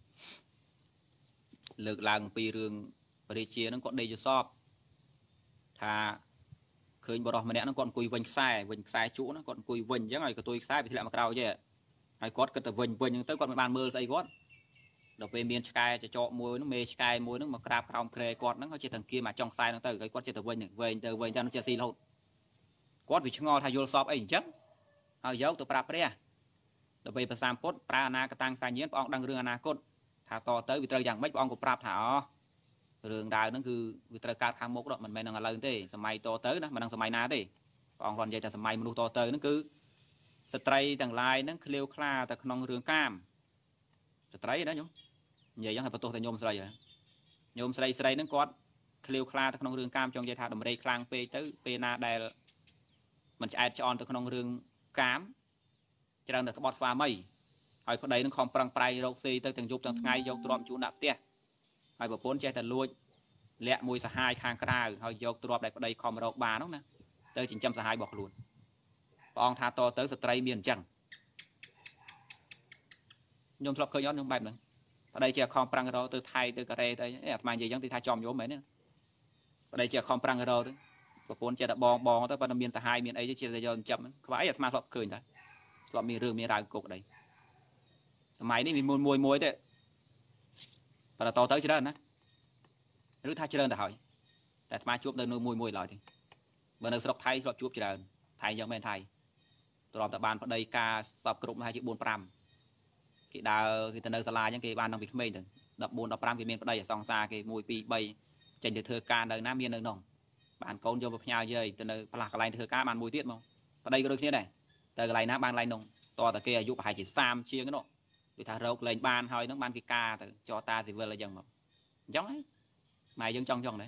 លើកឡើងពីរឿងព្រះរាជាហ្នឹងគាត់ដេកយសពថាឃើញបរិះម្នាក់ហ្នឹងគាត់អង្គុយវិញខ្សែជក់ហ្នឹងគាត់អង្គុយវិញអញ្ចឹងហើយកតុយខ្សែវាធ្លាក់មកក្រោយទេហើយគាត់គិតតែវិញហ្នឹងទៅគាត់មិនបានមើលស្អីគាត់ដល់ពេលមានឆ្កែចចកមួយហ្នឹងមេឆ្កែមួយហ្នឹងមកក្រាបក្រោមគ្រែគាត់ហ្នឹងហើយចេះតែគៀមអាចុងខ្សែហ្នឹងទៅហើយគាត់ចេះតែវិញទៅហ្នឹងចេះស៊ីរហូតគាត់វាឆ្ងល់ថាយល់សពអីអញ្ចឹងហើយយកទៅប្រាប់ព្រះដល់ពេលប្រសាមពុទ្ធប្រើអនាគតាំងសញ្ញាណព្រះអង្គដឹងរឿងអនាគតថាតទៅវាត្រូវយ៉ាងម៉េចព្រះអង្គក៏ប្រាប់ថារឿងដើមហ្នឹងគឺវាត្រូវកើតខាងមុខមិនមែននឹងឥឡូវទេសម័យតទៅណាមិនដឹងសម័យណាទេព្រះអង្គគាត់និយាយថាសម័យមនុស្សតទៅហ្នឹងគឺស្ត្រីទាំងឡាយហ្នឹងឃ្លាវខ្លាទៅក្នុងរឿងកាមស្ត្រីណាញោមនិយាយយ៉ាងថាបន្ទោសតែញោមស្រីហើយញោមស្រីហ្នឹងគាត់ឃ្លាវខ្លាទៅក្នុងរឿងកាមចង់និយាយថាដំរីខ្លាំងពេកទៅពេលណាដែលมันឆ្អែតឆ្អន់ទៅក្នុងរឿងកាមច្រើនតែក្បត់ស្វាមីហើយប្តីនឹងខំប្រឹងប្រែងរកស៊ីទៅទាំងយប់ទាំងថ្ងៃយកទ្រព្យជូនដាក់ផ្ទះហើយប្រពន្ធចេះតែលួចលាក់មួយសហាយខាងក្រៅហើយយកទ្រព្យដែលប្តីខំរកបាននោះណាទៅចិញ្ចឹមសហាយរបស់ខ្លួនព្រះអង្គថាតទៅស្ត្រីមានអញ្ចឹងខ្ញុំធ្លាប់ឃើញអត់ខ្ញុំបែបហ្នឹងប្តីចេះខំប្រឹងរកទៅថៃទៅកូរ៉េទៅអាត្មានិយាយអញ្ចឹងទីថាចំយមមែនទេប្តីចេះខំប្រឹងរកទៅប្រពន្ធចេះតែបងទៅប៉ុន្តែមានសហាយមានអីចេះតែយកចិញ្ចឹមខ្វះអីអាត្មាធ្លាប់ឃើញតែធ្លាប់មានរឿងមានរ៉ាវគុកដីសម័យនេះមានមួយទេប៉ុន្តែតទៅច្រើនណាឬថាច្រើនទៅហើយតែអាត្មាជួបនៅមួយឡើយទេបើនៅស្រុកថៃធ្លាប់ជួបច្រើនថៃយ៉ាងមែនថៃទ្រាំតែបានប្តីការសពគ្រប់ហើយជា4 5គេដើរគេទៅនៅសាលាអញ្ចឹងគេបានតាំងពីក្មេងទៅ14 15គេមានប្តីសង្សារគេ1 2 3ចេញទៅធ្វើការនៅណាមាននៅនោះបានកូនយកទៅផ្ញើយាយទៅនៅផ្លាស់កន្លែងធ្វើការបានមួយទៀតមកប្តីក៏ដូចគ្នាដែរទៅកន្លែងណាបានកន្លែងនោះតតែគេអាយុប្រហែលជា30ជាងនោះគេថារោគលែងបានហើយហ្នឹងបានគេការទៅចោតាស៊ីវិលអីចឹងមកអញ្ចឹងម៉ែយើងចង់ដែរ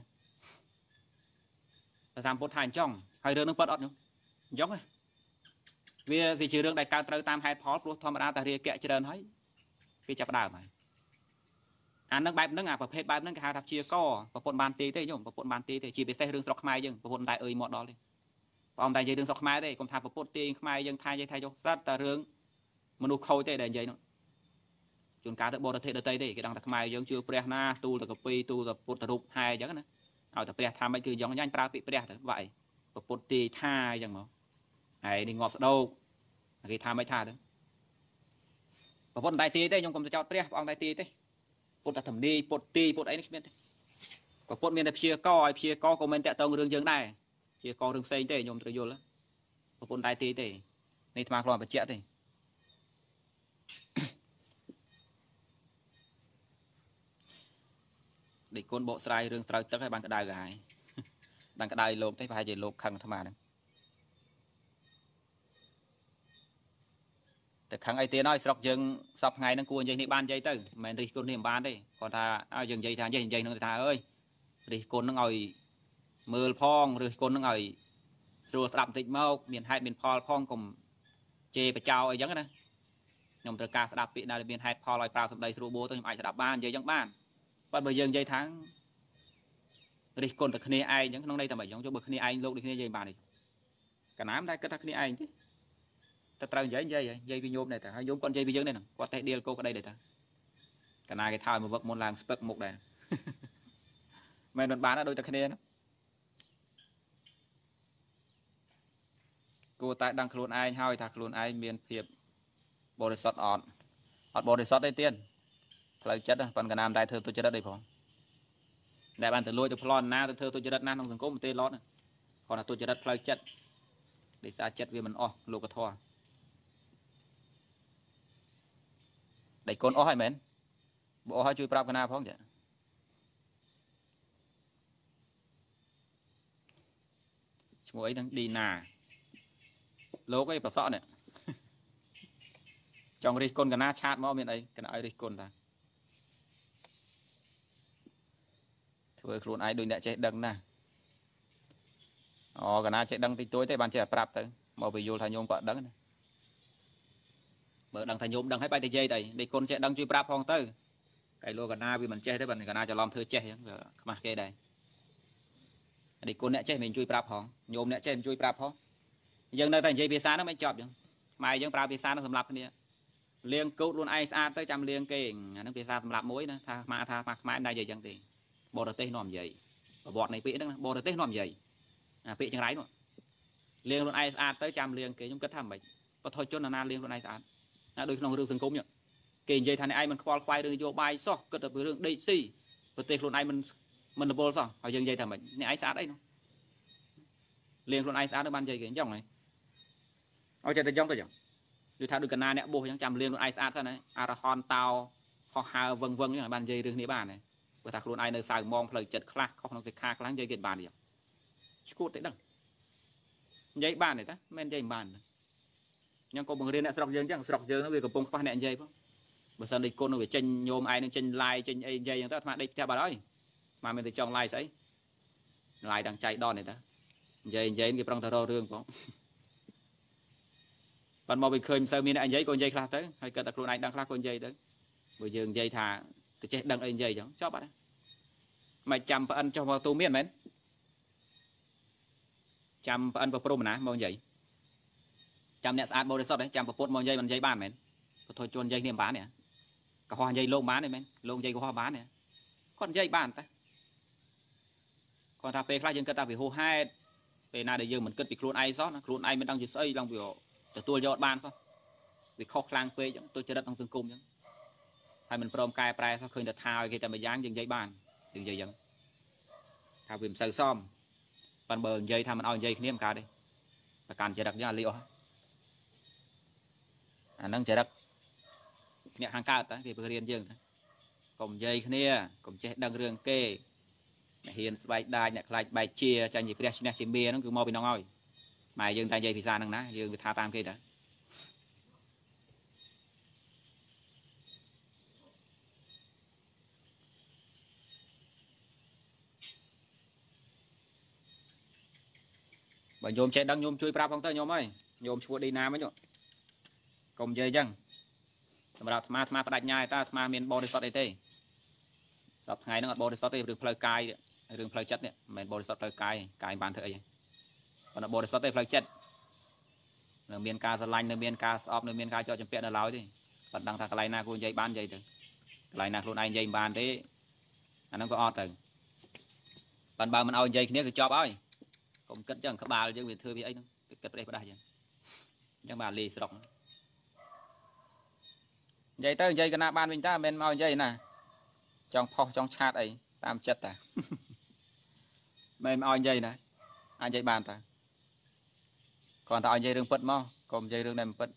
តែតាមពុទ្ធថាអញ្ចឹងហើយរឿងហ្នឹងប៉ិតអត់ខ្ញុំអញ្ចឹងវាជារឿងដែលកើតត្រូវតាមហេតុផលព្រោះធម្មតាតារាគៈច្រើនហើយគេចាប់ដើមហើយអានឹងបែបហ្នឹងអាប្រភេទបែបហ្នឹងគេហៅថាជាកប្រពន្ធបានទេញោមប្រពន្ធបានទេជាពិសេសរឿងស្រុកខ្មែរយើងប្រពន្ធតែអើយមកដល់ទេបងអំតែនិយាយរឿងស្រុកខ្មែរទេកុំថាប្រពន្ធទេខ្មែរយើងថានិយាយថាយកសិតតែរឿងមនុស្សខូចទេដែលនិយាយនោះជួនកាលទៅបរទេសដទៃទេគេដឹងថាខ្មែរយើងជឿព្រះណាទូលទៅកពីទូលទៅពុទ្ធរូបហែអញ្ចឹងណាឲ្យតែព្រះថាមិនគឺយ៉ងយ៉ាញ់ប្រើពាក្យព្រះទៅវាយប្រពន្ធទេថាអញ្ចឹងមកហើយនេះងាប់ស្ដោកគេថាមិនថាទៅប្រពន្ធតែទេទេខ្ញុំកុំទៅចោតព្រះព្រះអង្គតែទេទេពុទ្ធធម្នីពុទ្ធទីពុទ្ធអីនេះគ្មានទេប្រពន្ធមានតែព្យាករឲ្យព្យាករក៏មិនតាក់ទងរឿងយើងដែរព្យាកររឿងផ្សេងទេខ្ញុំត្រូវយល់ប្រពន្ធតែទេទេនេះអាត្មាគ្រាន់បញ្ជាក់ទេដេកកូនបកស្រាយរឿងស្រូវទឹកឲ្យបានក្តៅកាយបានក្តៅលោកទេប្រហែលជាលោកខឹងអាត្មាហ្នឹងតែខឹងអីទៀតហើយស្រុកយើងសពថ្ងៃហ្នឹងគួរនិយាយនេះបាននិយាយទៅមិនមែនរិះគន់នេះមិនបានទេគាត់ថាឲ្យយើងនិយាយថានិយាយហ្នឹងថាអើយរិះគន់ហ្នឹងឲ្យមើលផងរិះគន់ហ្នឹងឲ្យស្រួលស្ដាប់បន្តិចមកមានហេតុមានផលផងកុំជេរបចោអីចឹងណាខ្ញុំត្រូវការស្ដាប់ពាក្យណាដែលមានហេតុផលឲ្យប្រើសម្ដីស្រួលបួរទៅខ្ញុំអាចស្ដាប់បាននិយាយចឹងបានបើយើងនិយាយថារិះគន់តែគ្នាឯងចឹងក្នុងន័យតែមិនចឹងចុះបើគ្នាឯងលោកដូចគ្នានិយាយបានទេកណាមតែគិតថាគ្នាឯងទេតែត្រូវនិយាយពីញោមដែរតាហើយញោមគាត់និយាយពីយើងដែរហ្នឹងគាត់តែដៀលគោក្តីដែរតាកណាគេថើមកវឹកមុនឡើងស្ពឹកមុខដែរមិនបានដូចតែគ្នាណាគួរតែដឹងខ្លួនឯងហើយថាខ្លួនឯងមានភាពបរិសុទ្ធអត់បរិសុទ្ធទេទៀតផ្លូវចិត្តប៉ុន្តែកណាមតែធ្វើទុច្ចរិតអីផងដែលបានទៅលួចទៅប្លន់ណាទៅធ្វើទុច្ចរិតណាក្នុងសង្គមទេឡតគាត់ថាទុច្ចរិតផ្លូវចិត្តដោយសារចិត្តវាមិនអស់លោកធម៌ដៃកូនអស់ហើយមែនបើអស់ហើយជួយប្រាប់កណាផងចាឈ្មោះអីហ្នឹងឌីណាលោកអីប្រសក់នេះចង់រិះគន់កណាឆាតមកមានអីកណាឲ្យរិះគន់តាធ្វើខ្លួនឯងដូចអ្នកចេះដឹងណាអូកណាចេះដឹងតិចតួចទេបានចេះប្រាប់ទៅមកពយល់ថាញោមគាត់ដឹងណាបើដឹងថាញោមដឹងហើយបែរទៅនិយាយទៅដេកគុណចេះដឹងជួយប្រាប់ផងទៅកែលោកកណាវាមិនចេះទេបើកណាច្រឡំធ្វើចេះអញ្ចឹងវាខ្មាស់គេដែរដេកគុណអ្នកចេះមិនជួយប្រាប់ផងញោមអ្នកចេះមិនជួយប្រាប់ផងយើងនៅតែនិយាយភាសាហ្នឹងមិនចប់អញ្ចឹងខ្មែរយើងប្រើភាសាហ្នឹងសម្រាប់គ្នាលៀងកូតខ្លួនឯងស្អាតទៅចាំលៀងគេអាហ្នឹងភាសាសម្រាប់មួយណាថាខ្មែរមិនដែរនិយាយអញ្ចឹងទេបរទេសនាំនិយាយប្រវត្តិនៃពាក្យហ្នឹងបរទេសនាំនិយាយអាពាក្យចង្រៃនោះលៀងខ្លួនឯងស្អាតទៅចាំលៀងគេខ្ញុំគិតថាមិនបទជនណាលៀងខ្លួនឯងស្អាតណាដូចក្នុងរឿងសង្គមគេនិយាយថាអ្នកឯងមិនខ្វល់ខ្វាយរឿងនយោបាយសោះគិតតែពីរឿងដេកស៊ីប្រទេសខ្លួនឯងមិនរវល់សោះហើយយើងនិយាយថាមិនអ្នកឯងស្អាតអីនោះលៀងខ្លួនឯងស្អាតទៅបាននិយាយគេអញ្ចឹងហ៎ឲ្យចេះតែចង់ទៅចឹងដូចថាដូចកណាអ្នកបោះអញ្ចឹងចាំលៀងខ្លួនឯងស្អាតទៅណាអរហន្តតោខុសហើវឹងអញ្ចឹងបាននិយាយរឿងនេះបានទេព្រោះថាខ្លួនឯងនៅសៅម៉ងផ្លូវចិត្តខ្លះខុសក្នុងសិក្ខាខ្លះនិយាយគេបានអញ្ចឹងឈួតទេដឹងនិយាយបានទេតាមិននិយាយមិនបានខ្ញុំក៏បង្រៀនអ្នកស្រុកយើងអញ្ចឹងស្រុកយើងនោះវាកំពុងខ្វះអ្នកនិយាយផងបើសិនដូចគុណវាចេញញោមឯងនឹងចេញឡាយចេញអីនិយាយអញ្ចឹងទៅអាត្មាដេកផ្ទះបាត់ហើយមកមានតែចង់ឡាយស្អីឡាយដល់ចៃដនទេតានិយាយគេប្រឹងតែរករឿងផងបានមកវាឃើញមិនសូវមានអ្នកនិយាយក៏និយាយខ្លះទៅហើយគាត់តែខ្លួនឯងដឹងខ្លះក៏និយាយទៅបើយើងនិយាយថាទៅចេះដឹងអីនិយាយអញ្ចឹងចប់អត់មិនចាំប្អិនចុះមកទូមានមែនចាំប្អិនប្រព្រំណាមកនិយាយចាំអ្នកស្អាតបរិសុទ្ធចាំប្រពុតមកនិយាយមិននិយាយបានមែនពធជននិយាយគ្នាមិនបានទេកុហកនិយាយលោកបានទេមែនលោកនិយាយកុហកបានទេគាត់និយាយបានតែគាត់ថាពេលខ្លះយើងគិតថាវាហួសហេតុពេលណាដែលយើងមិនគិតពីខ្លួនឯងសោះណាខ្លួនឯងមិនដឹងជាស្អីឡើងវាទទួលយកបានសោះវាខុសខ្លាំងពេកអញ្ចឹងទុច្ចរិតក្នុងសង្គមអញ្ចឹងហើយមិនព្រមកែប្រែសោះឃើញតែថាឲ្យគេតែមួយយ៉ាងយើងនិយាយបានយើងនិយាយអញ្ចឹងថាវាមិនសូវសមប៉ុន្តែបើនិយាយថាមិនឲ្យនិយាយគ្នាមិនកើតទេប្រកាន់ចរិតយ៉ាងលីអស់អាហ្នឹងចរិតអ្នកខាងកើតតែគេបង្រៀនយើងកុំនិយាយគ្នាកុំចេះដឹងរឿងគេអ្នកហ៊ានស្បែកដាចអ្នកខ្លាចបែកជាចាញ់ជាព្រះឈ្នះជាមាហ្នឹងគឺមកពីនោះហើយម៉ែយើងតែនិយាយភាសាហ្នឹងណាយើងវាថាតាមគេតាបើញោមចេះដឹងញោមជួយប្រាប់ផងទៅញោមអើយញោមឈ្មោះឌីណាមិញកុំនិយាយអញ្ចឹងសម្រាប់អាត្មាបដិញ្ញាតាអាត្មាមានបរិសុទ្ធអីទេ sập ngày nó ngọt bò để sót đi rừng phơi cay rừng phơi chất nè mình bò để sót phơi cay bàn thợ ấy còn là bò để sót đi phơi chất là miền ca lạnh là miền ca sọp là miền ca cho chấm pẹt là láo đi còn đang thằng cái na cô dây ban dây từ cái na luôn anh dây bàn thế anh nó có ọt từ còn bà mình ao dây kia cái chọp ấy không cất chẳng các bà chứ việc thưa với ấy cất đây có đây nhưng bà lì sọc dây tới dây cái na ban mình ta bên mau dây nè trong pho trong chat ấy tam chất à bên ao dây nè anh dây bàn ta còn tao dây rừng bật mau còn dây rừng này bật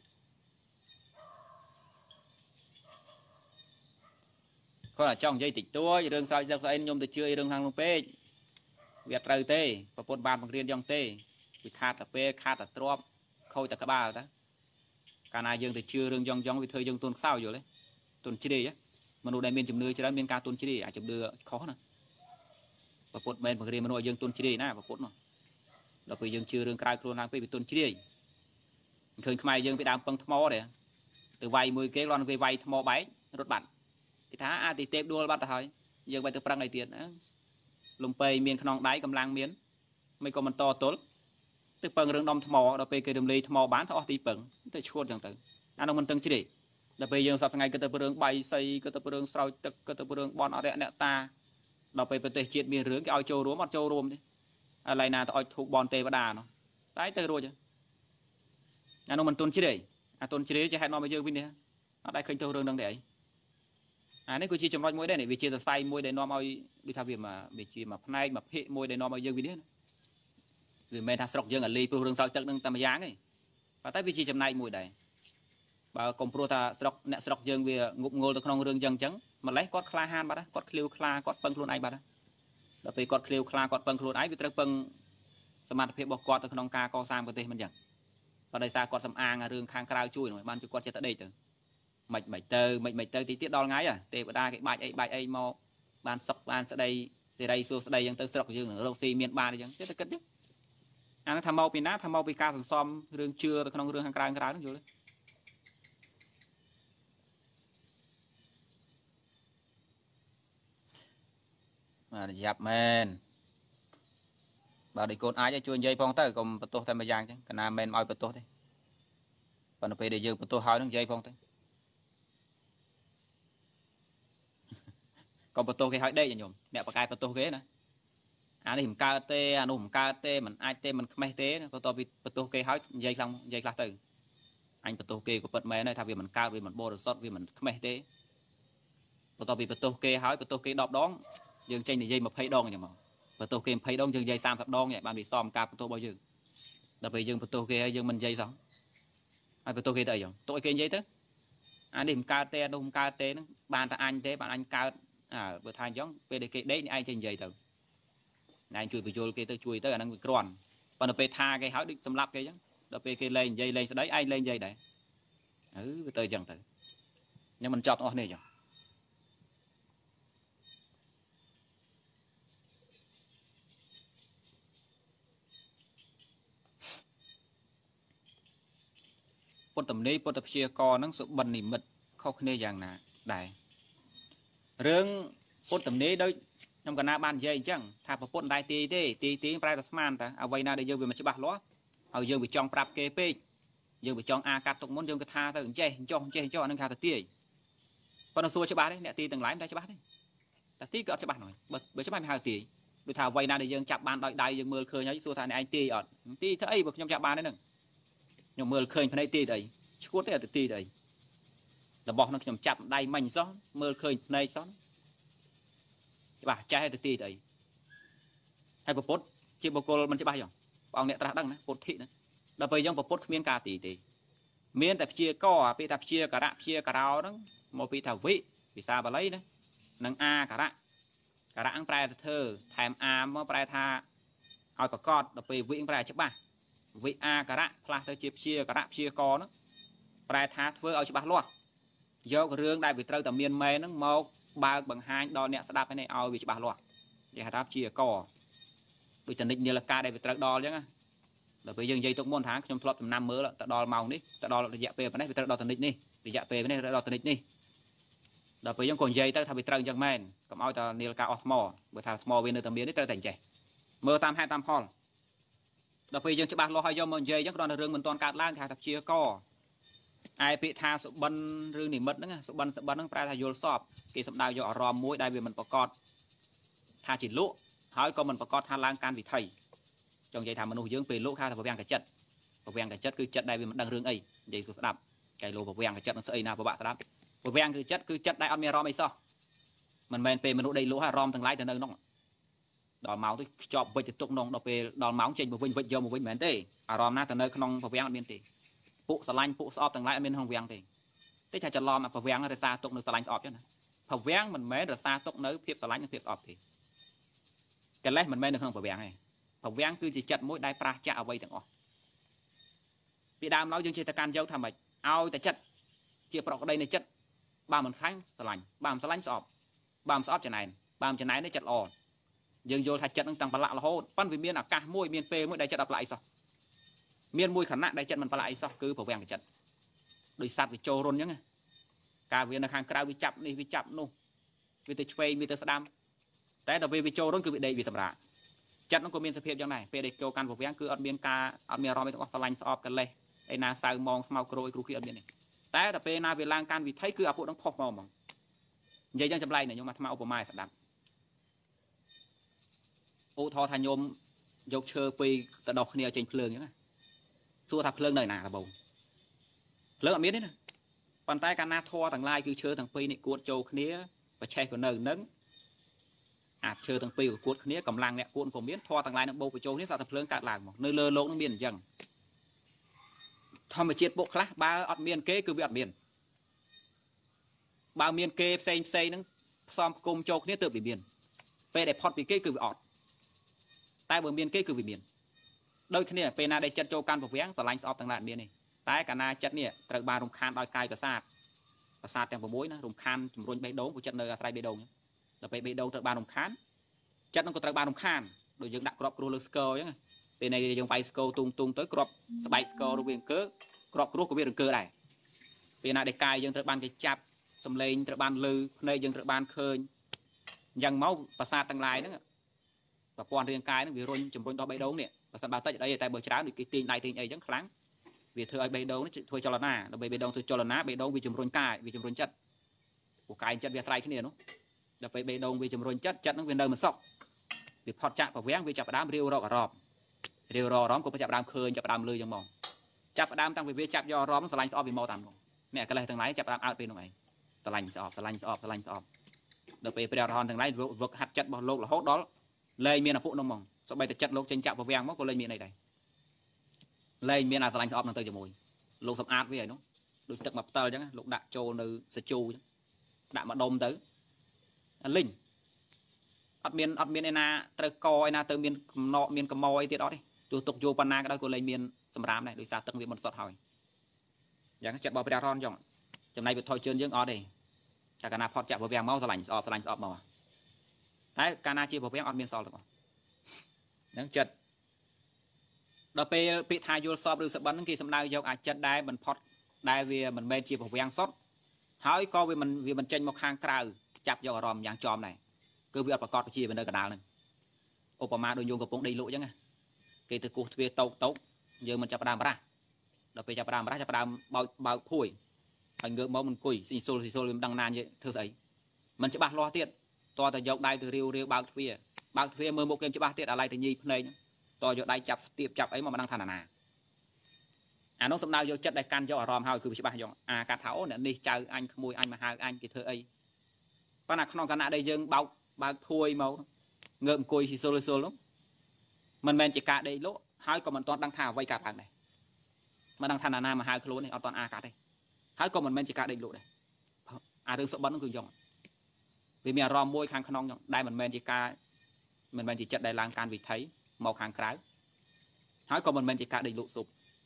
có là trong dây tịch tua rừng sao giờ anh nhôm từ chơi rừng hàng lông pê việt trời tê và bột bàn bằng riêng dòng tê bị khát là pê khát là trộm khôi tại các bà đó cả này dương thì chưa rừng dòng vì thời dương tuần sao rồi đấy tuần chi đi á mà đồ đại miền chụp đưa cho đó miền ca tuần chi đi à chụp đưa khó nè và bột bên bằng riêng mà nội dương tuần chi đi nè và bột nó là vì dương chưa rừng cài khuôn hàng pê bị tuần chi đi thường mai dương bị đam băng thmo đấy từ vay 10 cái lon về vay thmo bái rốt bạn thì thá thì tép đua bắt thôi dương vay từ prang này tiền á lùng pay miền khong đáy cầm lang miến mấy con mình to tốt từ băng rừng đom thmo đó pê cái đầm lì thmo bán thọ thì băng tới chuột chẳng tử anh ông mình từng chỉ để là bây giờ sắp ngày cái tập rừng bay xây cái tập rừng sau cái tập rừng bon ở đây nè ta đó pê pê chết miền rừng cái ao châu rúa mặt châu rùm đi lại nào tao thuộc bon tê và đà nó tái từ rồi chứ anh ông mình tuân chỉ để tuân chỉ để cho hai nó bây giờ bên đây nó đây khơi châu rừng đang để này cứ chỉ chấm nói môi đây này vì chỉ là say môi đây nó môi đi theo việc mà vì chỉ mà nay mà hệ môi đây nó bây giờ vì đấy vì mình thà sọc dương ở ly pro rừng sau tận nâng tầm giá ấy và tại vì chỉ chấm này môi đây và công pro ta sọc nè sọc dương vì ngục ngô từ trong rừng dân trắng mà lấy cốt kla han bắt đó cốt kêu kla cốt băng luôn ai bắt đó là vì cốt kêu kla cốt băng luôn ai vì trăng băngสมาร์ทเพย์บอกกอดตัวขนมกากอซามกันเตะมันอย่างพอได้ซากอดสำอางเรื่องข้างกลางช่วยหน่อยบ้านจุกอดจะตัดได้ถึงไม่เตอตีเตี้ยดอลไงอ่ะเตะไปได้cáiใบไอ้มอบ้านสกบ้านสะใดเสดายสู้สะใดยังเตอสกยังเราซีเมียนบานยังเจ๊ตะกัดยังอันนั้นทำเอาปีน้าทำเอาปีกาสันซ้อมเรื่องเชื่อตัวขนมเรื่องข้างกลางนั่นอยู่เลยมาหยับแมนbà đi con ai cho chui dây phong tới còn bật tô thêm một giang chứ cái nào men mỏi bật tô thế còn phải để dừng bật tô hỏi nó dây phong tới còn bật tô cái hỏi đây là nhổm mẹ bà cài bật tô ghế nữa anh đi ca tê anh ủng ca tê mình ai tê mình không ai tê bật tô vì bật tô cái hỏi dây xong dây là từ anh bật tô kê của bật mẹ này thay vì mình cao vì mình bô được sót vì mình không ai tê bật tô vì bật tô kê hỏi bật tô kê đọp đón dừng trên này dây một phay đòn nhỉ mà và tôi kêu thấy đông dừng dây sam sập đong vậy bạn bị xòm cạp tôi bao giờ đặc biệt dừng tôi kêu dừng mình dây xong ai tôi kêu tới rồi tôi kêu dây thế anh điểm kt đông kt nó bàn ta anh thế bạn anh cao vừa thay giống pdk đấy ai trên dây từ này anh chui bị chui kia tôi chui tới anh bị còn còn là tha cái háo định xâm lấp cái chứ đặc biệt kia lên dây lên đấy anh lên dây đấy tới chẳng tới nhưng mình chọt nó này rồiปตมนี้ปตเชียกอนังสุบันนิมิตเข้าในอย่างน่ะได้เรื่องปตมนี้โดยนำกันนาบานเย่จังถ้าปนได้ตีปลายตัสมันแต่เอาไว้นาได้เยอะไปมันจะบ้าล้อเอาเยอะไปจองปรับเกเป้เยอะไปจองอากัดตกม้วนเยอะกระทาถึงเจ้านั่งคาตะตีปนซัวจะบ้าได้เนี่ยตีต่างหลายได้จะบ้าได้แต่ตีก็จะบ้าหน่อยเบอร์จะบ้าไม่หาตีโดยถ้าไว้นาได้เยอะจับบานได้ยังมือเคยย้ายซัวทานในไอตีอ่อนตีเท่าไอ้บอกยำจับบานได้หนึ่งยมือเคยภายในตีได้ชุดได้แต่ตีได้แต่บอกนักยำจับได้มันซ้อนมือเคยในซ้อนบ่าใจให้ตีได้ให้ปดจีบโกลมันจะบ้าอย่างเอาเนี่ยตราดังนะปดทินะเราไปยังปดเมียนกาตีเมียนแต่เชียก็ไปแต่เชียกระเชียกระเรานั่งโมปีถาวิปีซาบาเลยนะนังอากระอังแปรเธอแถมอาเมื่อแปรทาเอาประกอบเราไปวิ่งแปรจะบ้าวิอากระพลาดเธอเชียเชียกอนะแปรทาเพื่อเอาจะบ้าล้อยกเรื่องได้วิตรแต่เมียนเมนั่งมองบาบังหางดอนเนี่ยสดับให้ในเอาวิจะบ้าล้อจะหาทับเชียกอโดยจะนิดเดียวละกาได้วิตรดอยังไงเราไปยังใจตกม้วนทางชมพลอตจำนำมือแล้วแต่ดอเมานี่แต่ดอระยะเปย์ไปได้วิตรดอตันนิดนี่ระยะเปย์ไปได้ดอตันนิดนี่ដល់ពេលយើងក៏និយាយទៅថាវាត្រូវអញ្ចឹងមែនកុំឲ្យតែនាឡិកាអស់ថ្មបើថាថ្មវានៅតែមាននេះត្រូវតែចេះមើលតាមហេតុតាមផលដល់ពេលយើងច្បាស់លាស់ឲ្យយកមកនិយាយអញ្ចឹងគ្រាន់តែរឿងមិនទាន់កើតឡើងគេហៅថាព្យាករឯពាក្យថាសុបិនឬនិមិត្តហ្នឹងសុបិនហ្នឹងប្រែថាយល់សពគេសំដៅយកអារម្មណ៍មួយដែលវាមិនប្រកបថាជាលក់ហើយក៏មិនប្រកបថាឡើងការវិថីចង់និយាយថាមនុស្សយើងពេលលក់ថាប្រវាំងកចិត្តគឺចិត្តដែលវាមិនដឹងរឿងអីនិយាយស្ដាប់កែលោប្រវាំងកចិត្តនឹងស្អីណាពិបាកស្ដាប់ប្រវាំងគឺចិត្តដែលអត់មានអារម្មណ៍អីសោះមិនមែនពេលមនុស្សដេកលក់អារម្មណ៍ទាំងឡាយទៅនៅក្នុងដល់ម៉ោងទៅខ្ជាប់វិចទៅទុកក្នុងដល់ពេលដល់ម៉ោងចេញមកវិញវិចយកមកវិញមិនមែនទេអារម្មណ៍ណាទៅនៅក្នុងប្រវាំងអត់មានទេពួកស្រឡាញ់ពួកស្អប់ទាំងឡាយអត់មានក្នុងប្រវាំងទេតែថាច្រឡំប្រវាំងរសារទុកនៅស្រឡាញ់ស្អប់ចឹងណាប្រវាំងមិនមែនរសារទុកនៅភាពស្រឡាញ់និងភាពស្អប់ទេកិលេសមិនមែននៅក្នុងប្រវាំងទេប្រវាំងគឺជាចិត្តមួយដែលប្រាសចាកអ្វីទាំងអស់ពីដើមឡើយយើងចេះតែកាន់យកថាម៉េចឲ្យតែចិត្តជាប្រកបដីនៃចិត្តបើមិនខ្លាញ់ស្រឡាញ់បើមិនស្រឡាញ់ស្អប់បើមិនស្អប់ចំណែនបើមិនចំណែននេះចិត្តល្អយើងយល់ថាចិត្តនឹងតាំងប្រឡាក់រហូតប៉ុន្តែវាមានឱកាសមួយមានពេលមួយដែលចិត្តអត់ប្រឡាក់អីសោះមានមួយខណៈដែលចិត្តមិនប្រឡាក់អីសោះគឺប្រវាំងចិត្តដោយសត្វវាចូលរុនអញ្ចឹងការវានៅខាងក្រៅវាចាប់នេះវាចាប់នោះវាទៅឆ្វេងវាទៅស្ដាំតែដល់ពេលវាចូលរុនគឺវាដេកវាសម្រាកចិត្តនឹងក៏មានសភាពយ៉ាងដែរពេលដែលចូលកាន់ប្រវាំងគឺអត់មានអារម្មណ៍ទាំងអស់ស្រឡាញ់ស្អប់កលេសឯណាសៅមងស្មៅក្រួយគ្រូគីអត់មានទេតែដល់ពេលណាវាឡើងកាន់វិថីគឺអាពួកនឹងផុសមកហ្មងនិយាយយ៉ាងចម្លែកនេះខ្ញុំមកថ្មឧបមាឲ្យស្ដាប់ឧទាហរណ៍ថាញោមយកឈើពីរទៅដោះគ្នាចេញភ្លើងអញ្ចឹងសួរថាភ្លើងនៅណាដបងភ្លើងអត់មានទេណាប៉ុន្តែកាលណាធေါ်ទាំងឡាយគឺឈើទាំងពីរនេះគួតចូលគ្នាប្រឆេះក៏នៅនឹងអាចឈើទាំងពីរក៏គួតគ្នាកម្លាំងអ្នកគួតក៏មានធေါ်ទាំងឡាយនឹងបោកបញ្ចូលគ្នាសក់តែភ្លើងកើតឡើងមកនៅលើโลกនឹងមានអញ្ចឹងធម្មជាតិពួកខ្លះបើអត់មានគេគឺវាអត់មានបើមានគេផ្សេងហ្នឹងផ្សំគុំចូលគ្នាទើបវាមានពេលដែលផុតពីគេគឺវាអត់តែបើមានគេគឺវាមានដូចគ្នាពេលណាដែលចិត្តចូលកាន់ប្រវាំងស្រឡាញ់ស្អប់ទាំងឡាយអត់មានទេតែកាលណាចិត្តនេះត្រូវបានរំខានដោយកាយប្រសាទទាំង6ណារំខានជំរុញបេះដូងព្រោះចិត្តនៅអាស្រ័យបេះដូងដល់ពេលបេះដូងត្រូវបានរំខានចិត្តនឹងក៏ត្រូវបានរំខានដូចយើងដាក់ក្របគ្រោះលើស្គរអញ្ចឹងពេលនៃយើងវាយស្គរទុងទៅក្របស្បែកស្គររវាងកើក្របគ្រោះក៏វារង្គើដែរពេលណាដែលកាយយើងត្រូវបានគេចាប់សំឡេងត្រូវបានលឺភ្នែកយើងត្រូវបានឃើញអញ្ចឹងមកប្រសាទទាំងឡាយហ្នឹងប្រព័ន្ធរាងកាយហ្នឹងវារុញជំរុញដល់បេះដូងនេះបើសិនបើតិចអីតែបើច្រើនដូចគេទាញដៃទាញអីអញ្ចឹងខ្លាំងវាធ្វើឲ្យបេះដូងនេះធ្វើចលនាដល់បេះដូងធ្វើចលនាបេះដូងវាជំរុញកាយវាជំរុញចិត្តពួកកាយចិត្តវាស្រ័យគ្នានោះដល់ពេលបេះដូងវាជំរុញចិត្តហ្នឹងវានៅមិនសុខវាផុតចាក់ប្រវាំងវាចាប់ផ្ដើមរាវរកអារម្មណ៍ក៏ចាប់ផ្ដើមឃើញចាប់ផ្ដើមលឺយ៉ាងមកចាប់ផ្ដើមតាំងពីវាចាប់យកអារម្មណ៍ស្រឡាញ់ស្អប់វាមកតាមនោះអ្នកកលេសទាំងឡាយចាប់ផ្ដើមអើតពេលនោះឯងស្រឡាញ់ស្អប់ដល់ពេលព្រះអរហន្តទាំងឡាយវឹកហាត់ចិត្តរបស់លោករហូតដល់លែងមានអាពួកនោះមកសូម្បីតែចិត្តលោកចេញចាក់ប្រវាំងមកក៏លែងមានអីដែរលែងមានអាស្រឡាញ់ស្អប់នឹងទៅជាមួយលោកសម្អាតវាឯនោះដូចទឹកមកផ្តិលអញ្ចឹងលោកដាក់ចូលនៅសាជូអញ្ចឹងដាក់មកដុំទៅលិញអត់មានឯណាត្រូវកឯណាទៅមានកំណកមានកំមអីទៀតអត់ទេទោះទុកយកប៉ុណ្ណាក៏ដោយក៏លែងមានសម្រាមដែរដោយសារទឹកវាមិនសុទ្ធហើយយ៉ាងចិត្តរបស់ព្រះអរហន្តអញ្ចឹងចំណែកវាថយជឿនយើងអត់ទេតែកាលណាផុតចាក់ប្រវាំងមកស្រឡាញ់ស្អប់មកតែកាលណាជាប្រវាំងអត់មានសល់ទាំងអស់ហ្នឹងចិត្តដល់ពេលពាក្យថាយល់សពឬសបិនហ្នឹងគេសំដៅយកអាចិត្តដែលមិនផុតដែលវាមិនមែនជាប្រវាំងសុទ្ធហើយក៏វាមិនចេញមកខាងក្រៅចាប់យកអារម្មណ៍យ៉ាងចំដែរគឺវាអត់ប្រកបជានៅកណ្ដាលហ្នឹងឧបមាដូចយើងកំពុងដេកលក់អញ្ចឹងគេទៅគោះទ្វារតោកយើងមិនចាប់ផ្ដើមប្រាស់ដល់ពេលចាប់ផ្ដើមប្រាស់ចាប់ផ្ដើមបើកភួយហើយងើបមកមិនអង្គុយស៊ីស៊ុលវាមិនដឹងណានិយាយធ្វើស្អីមិនច្បាស់លាស់ទៀតតើតែយកដៃទៅរាវបើកទ្វារមើលមុខគេច្បាស់ទៀតអាឡ័យទៅញីភ្នែកតើយកដៃចាប់ស្ទាបចាប់អីមកមិនដឹងថាណាអានោះសំដៅយកចិត្តដែលកាន់យកអារម្មណ៍ហើយគឺវាច្បាស់យកអាកាត់ថាអូអ្នកនេះចៅអញក្មួយអញមកហៅអញគេធ្វើអីប៉ុន្តែក្នុងគណៈដែលយើងបើកភួយមកងើបអង្គុយស៊ីស៊ុលនោះមិនមែនជាការដេកលក់ហើយក៏មិនទាន់ដឹងថាអ្វីកើតឡើងដែរមិនដឹងថាណាមកហៅខ្លួននេះអត់ទាន់អាកាត់ទេហើយក៏មិនមែនជាការដេកលក់ដែរអារឿងសុបិននោះគឺយកវាមានអារម្មណ៍មួយខាងក្នុងដែលមិនមែនជាចិត្តដែលឡើងការវិថីមកខាងក្រៅហើយក៏មិនមែនជាការដេកលក់ស៊ុប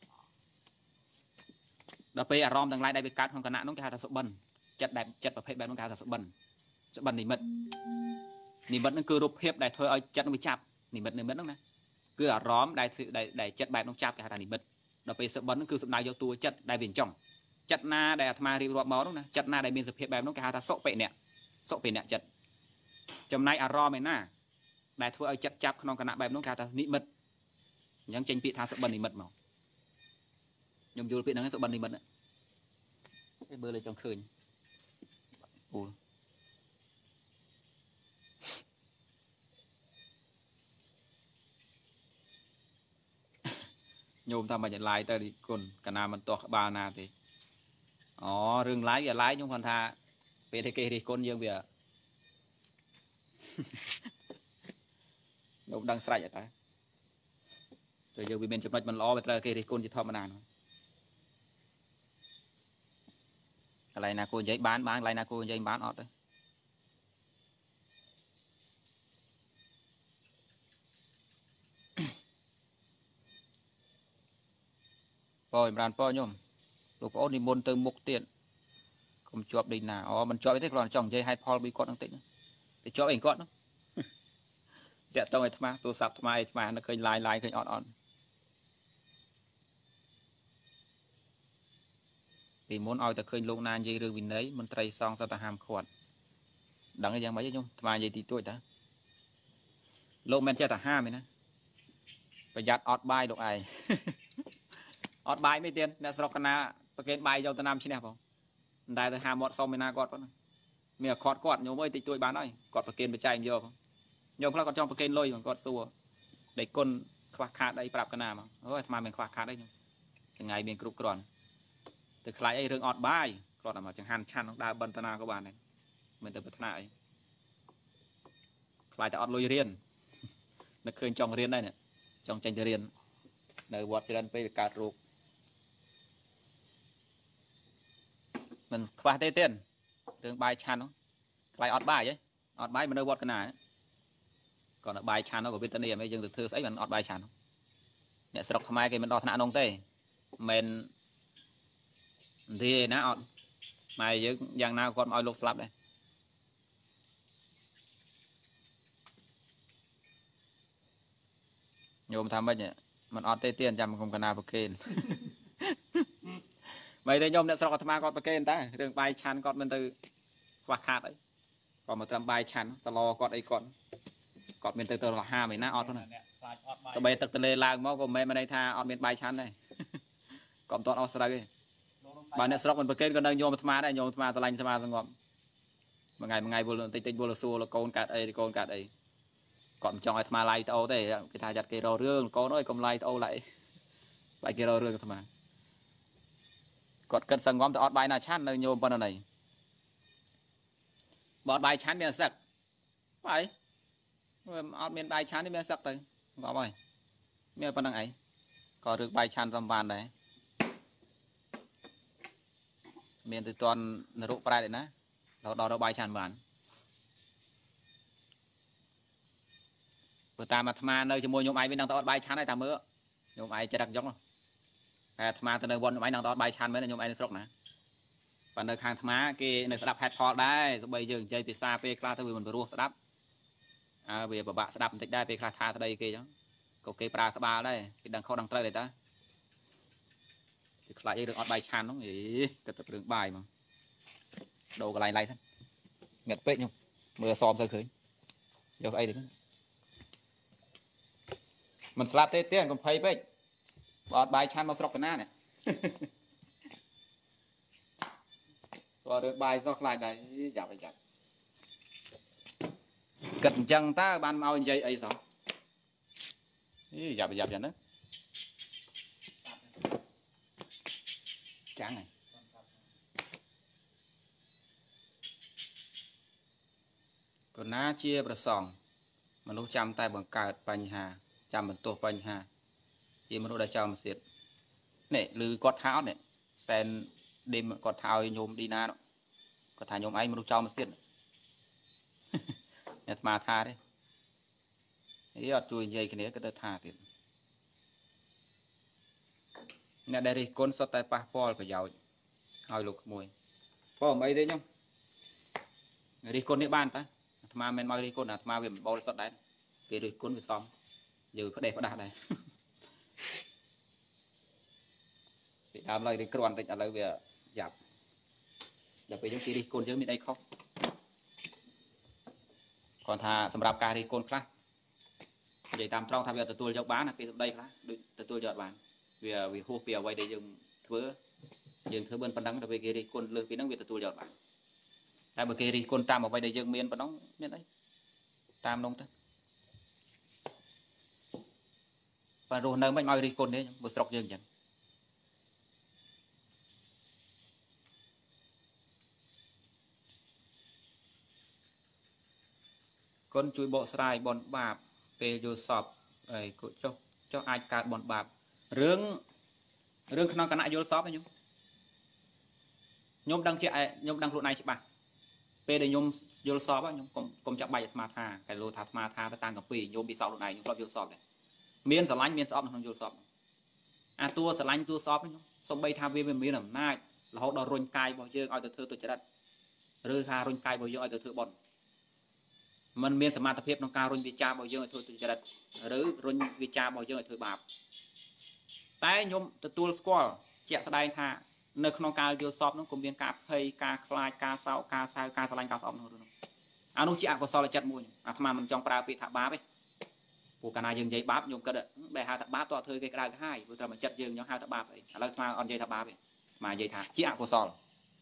ដល់ពេលអារម្មណ៍ទាំងឡាយដែលវាកើតក្នុងគណៈនោះគេហៅថាសុបិនចិត្តប្រភេទបែបនោះគេហៅថាសុបិននិមិត្តហ្នឹងគឺរូបភាពដែលធ្វើឲ្យចិត្តវាចាប់និមិត្តហ្នឹងណាគឺអារម្មណ៍ដែលចិត្តបែបនោះចាប់គេហៅថានិមិត្តដល់ពេលសុបិនហ្នឹងគឺសំដៅយកតួចិត្តដែលវាអញ្ចឹងចិត្តណាដែលអាត្មារៀបរាប់មកនោះណាចិត្តណាដែលមានសភាពបែបនោះគេហៅថាសុពេអ្នកចិត្តចំណែកអារម្មណ៍ឯណាដែលធ្វើឲ្យចិត្តចាប់ក្នុងគណៈបែបនោះគេហៅថានិមិត្តអញ្ចឹងចេញពាក្យថាសុបិននិមិត្តមកខ្ញុំយល់ពាក្យហ្នឹងសុបិននិមិត្តគេបើលើចង់ឃើញអូញោមថាមិនឡាយទៅគុណកណាមិនទាស់ក្បាលណាទេអូរឿងឡាយខ្ញុំគាត់ថាពេលតែគេរិះគន់យើងវាញោមដឹងស្រេចអត់តែយើងវាមានចំណុចមិនល្អវាត្រូវគេរិះគន់ជាធម្មតាហ្នឹងកន្លែងណាគួរនិយាយបានកន្លែងណាគួរនិយាយបានអត់ទេប៉ចម្រើនប៉ញោមលោកប្អូននិមន្តទៅមុខទៀតកុំជាប់ដេញណាអូមិនជាប់ទេគ្រាន់តែចង់និយាយហេតុផលពីគាត់នឹងតិចទៅជាប់អីគាត់នោះតាក់តងឲ្យអាត្មាទូរស័ព្ទអាត្មានៅឃើញឡាយឃើញអត់ពីមុនឲ្យតែឃើញលោកណានិយាយរឿងវិន័យមន្ត្រីសងសត្វហាមឃាត់ដឹងយ៉ាងម៉េចខ្ញុំអាត្មានិយាយទីទួចតាលោកមិនចេះតែហាមទេណាប្រយ័ត្នអត់បាយលោកឯងអត់បាយមិនទៀតអ្នកស្រុកកណាប្រកេនបាយយកទៅណាំឈ្នះបងមិនដែលទៅហាមាត់សុំឯណាគាត់ប៉ុណ្ណឹងមានអខត់គាត់ញោមអើយតិចតួចបានហើយគាត់ប្រកេនបច្ច័យយកញោមខ្លះគាត់ចង់ប្រកេនលុយគាត់សួរដេកគុណខ្វះខាតអីប្រាប់កណាមកអូអាត្មាមិនខ្វះខាតអីខ្ញុំថ្ងៃមានគ្រប់គ្រាន់ទៅខ្លាចអីរឿងអត់បាយគាត់តែមកចង្ហាន់ឆាន់ដើរបិណ្ឌណាក៏បានដែរមិនទៅប្រាថ្នាអីខ្លាចតែអត់លុយរៀននឹកឃើញចង់រៀនដែរចង់ចេញទៅរៀននៅវត្តច្រើនពេកវាកើតរោគមិនខ្វះទេទៀតរឿងបាយឆាន់ហ្នឹងខ្លាចអត់បាយហ៎អត់បាយមិននៅវត្តកណាគាត់នៅបាយឆាន់ហ្នឹងក៏វេទនាមិនយើងទៅធ្វើស្អីមិនអត់បាយឆាន់អ្នកស្រុកខ្មែរគេមិនដល់ថ្នាក់នោះទេមិនទេណាអត់ម៉ែយើងយ៉ាងណាគាត់មកឲ្យលោកស្លាប់ដែរញោមថាម៉េចមិនអត់ទេទៀតចាំគុំកណាប្រកេនមិនទេញោមអ្នកស្រុកអាត្មាគាត់ប្រកេនតែរឿងបាយឆាន់គាត់មិនទៅខ្វះខាតអីគាត់មកត្រឹមបាយឆាន់តឡគាត់អីគាត់មានទៅលហាមឯណាអត់ហ្នឹងទៅបីទឹកទន្លេឡើងមកក៏មិនមែនន័យថាអត់មានបាយឆាន់ដែរក៏មិនទាន់អស់ស្រូវទេបើអ្នកស្រុកមិនប្រកេនក៏នៅញោមអាត្មាដែរញោមអាត្មាឆ្លាញ់អាត្មាសងប់មួយថ្ងៃវល់តិចវល់សួរកូនកាត់អីកូនកាត់អីគាត់មិនចង់ឲ្យអាត្មាឡាយតោទេគេថាយ៉ាត់គេរករឿងកូនអើយកុំឡាយតោឡាយគេរករឿងអាត្មាគាត់គិតសងំទៅអត់បាយណាឆាន់នៅញោមប៉ុណ្ណឹងបើអត់បាយឆាន់មានសឹកបាយអត់មានបាយឆាន់ទេមានសឹកទៅងប់ហើយមានប៉ុណ្ណឹងអីក៏រឿងបាយឆាន់សំបានដែរមានទៅតន់នរុប្រែតឯណាដល់បាយឆាន់បានបើតាមអាត្មានៅជាមួយញោមឯងវិញនឹងទៅអត់បាយឆាន់ហើយតាមមើលញោមឯងចរិតយកហើយអាត្មាទៅនៅវត្តញោមឯងនឹងទៅអត់បាយឆាន់មែនញោមឯងនៅស្រុកណាបើនៅខាងអាត្មាគេនៅស្ដាប់ហេតុផលដែរសូម្បីយើងនិយាយភាសាពេលខ្លះទៅវាមិនព្រោះស្ដាប់វាពិបាកស្ដាប់បន្តិចដែរពេលខ្លះថាស្ដីគេអញ្ចឹងក៏គេប្រើក្បាលដែរគេដឹងខុសដឹងត្រូវដែរតាគេខ្លាចអីរឿងអត់បាយឆាន់ហ្នឹងគិតតែរឿងបាយហ្មងដូរកន្លែងឡៃហ្នឹងងឹតពេកខ្ញុំមើលអសមទៅឃើញយកអីទៅមិនស្លាប់ទេទៀតកុំភ័យពេកបើអត់បាយឆាន់មកស្រុកកណានេះបើរឿងបាយសោះខ្លាចដែរយ៉ាប់គិតអញ្ចឹងតើបានមកនិយាយអីសោះយ៉ាប់យ៉ាងហ្នឹងចាំងហើយកណាជាប្រសងមនុស្សចាំតែបង្កើតបញ្ហាចាំបន្ទោសបញ្ហាជាមនុស្សដែលចោលមកទៀតនេះឬគាត់ថាអត់នេះសែនដេមគាត់ថាឲ្យញោមឌីណាគាត់ថាញោមឯងមនុស្សចោលមកទៀតអ្នកស្មាថាទេអត់ជួយនិយាយគ្នាក៏ទៅថាទៀតអ្នកដែលរិះគន់សុទ្ធតែប៉ះពាល់ប្រយោជន៍ឲ្យលោកក្មួយបើមិនអីទេខ្ញុំរិះគន់នេះបានតាអាត្មាមិនមករិះគន់អាត្មាវាមិនបរិសុទ្ធដែរគេរិះគន់វាសមយើងផ្ដេសផ្ដាស់ដែរពីដើមឡើយរិះគ្រាន់តិចឥឡូវវាយ៉ាប់ដល់ពេលយើងគេរិះគន់យើងមានអីខុសគាត់ថាសម្រាប់ការរិះគន់ខ្លះនិយាយតាមត្រង់ថាវាទទួលយកបានពេលសម្ដីខ្លះដូចទទួលយកបានវាហួសពីអ្វីដែលយើងធ្វើមិនប៉ុណ្ណឹងដល់ពេលគេរិះគន់លើសពីហ្នឹងវាទទួលយកបានតែបើគេរិះគន់តាមអ្វីដែលយើងមានប៉ុណ្ណឹងមានអីតាមនោះទៅបើរស់នៅមិនឲ្យរិះគន់ទេមើលស្រុកយើងអញ្ចឹងគុណជួយបកស្រាយបនបាបពេលយល់សពអីចុះអាចកើតបនបាបរឿងក្នុងគណៈយល់សពខ្ញុំដឹងជាខ្ញុំដឹងខ្លួនឯងច្បាស់ពេលដែលខ្ញុំយល់សពខ្ញុំកុំចាប់បាច់អាត្មាថាកែលោថាអាត្មាថាទៅតាមកម្ពីខ្ញុំពិសោធន៍ខ្លួនឯងខ្ញុំធ្លាប់យល់សពដែរមានស្រឡាញ់មានស្អប់ក្នុងយល់សពអាតួស្រឡាញ់តួសពខ្ញុំសំបីថាវាមានអំណាចរហូតដល់រុញកាយរបស់យើងឲ្យទៅធ្វើទុច្ចរិតឬថារុញកាយរបស់យើងឲ្យទៅធ្វើបន់มันមានសមត្ថភាពក្នុងការរុញវិចាររបស់យើងឲ្យធ្វើទុច្ចរិតឬរុញវិចាររបស់យើងឲ្យធ្វើបាបតែខ្ញុំទទួលស្គាល់ជាក់ស្ដែងថានៅក្នុងការយល់សពនោះក៏មានការភ័យការខ្លាចការសោកការសៅការស្រឡាញ់ការស្អប់នោះអានោះជាអកុសលចិត្តមួយអាត្មាមិនចង់ប្រើពាក្យថាបាបទេព្រោះកាលណាយើងនិយាយបាបខ្ញុំគិតដែលហៅថាបាបតើធ្វើគេក្តៅក្រហាយព្រោះតែមកចិត្តយើងហៅថាបាបអីឥឡូវអាត្មាអត់និយាយថាបាបទេអាត្មានិយាយថាជាអកុសល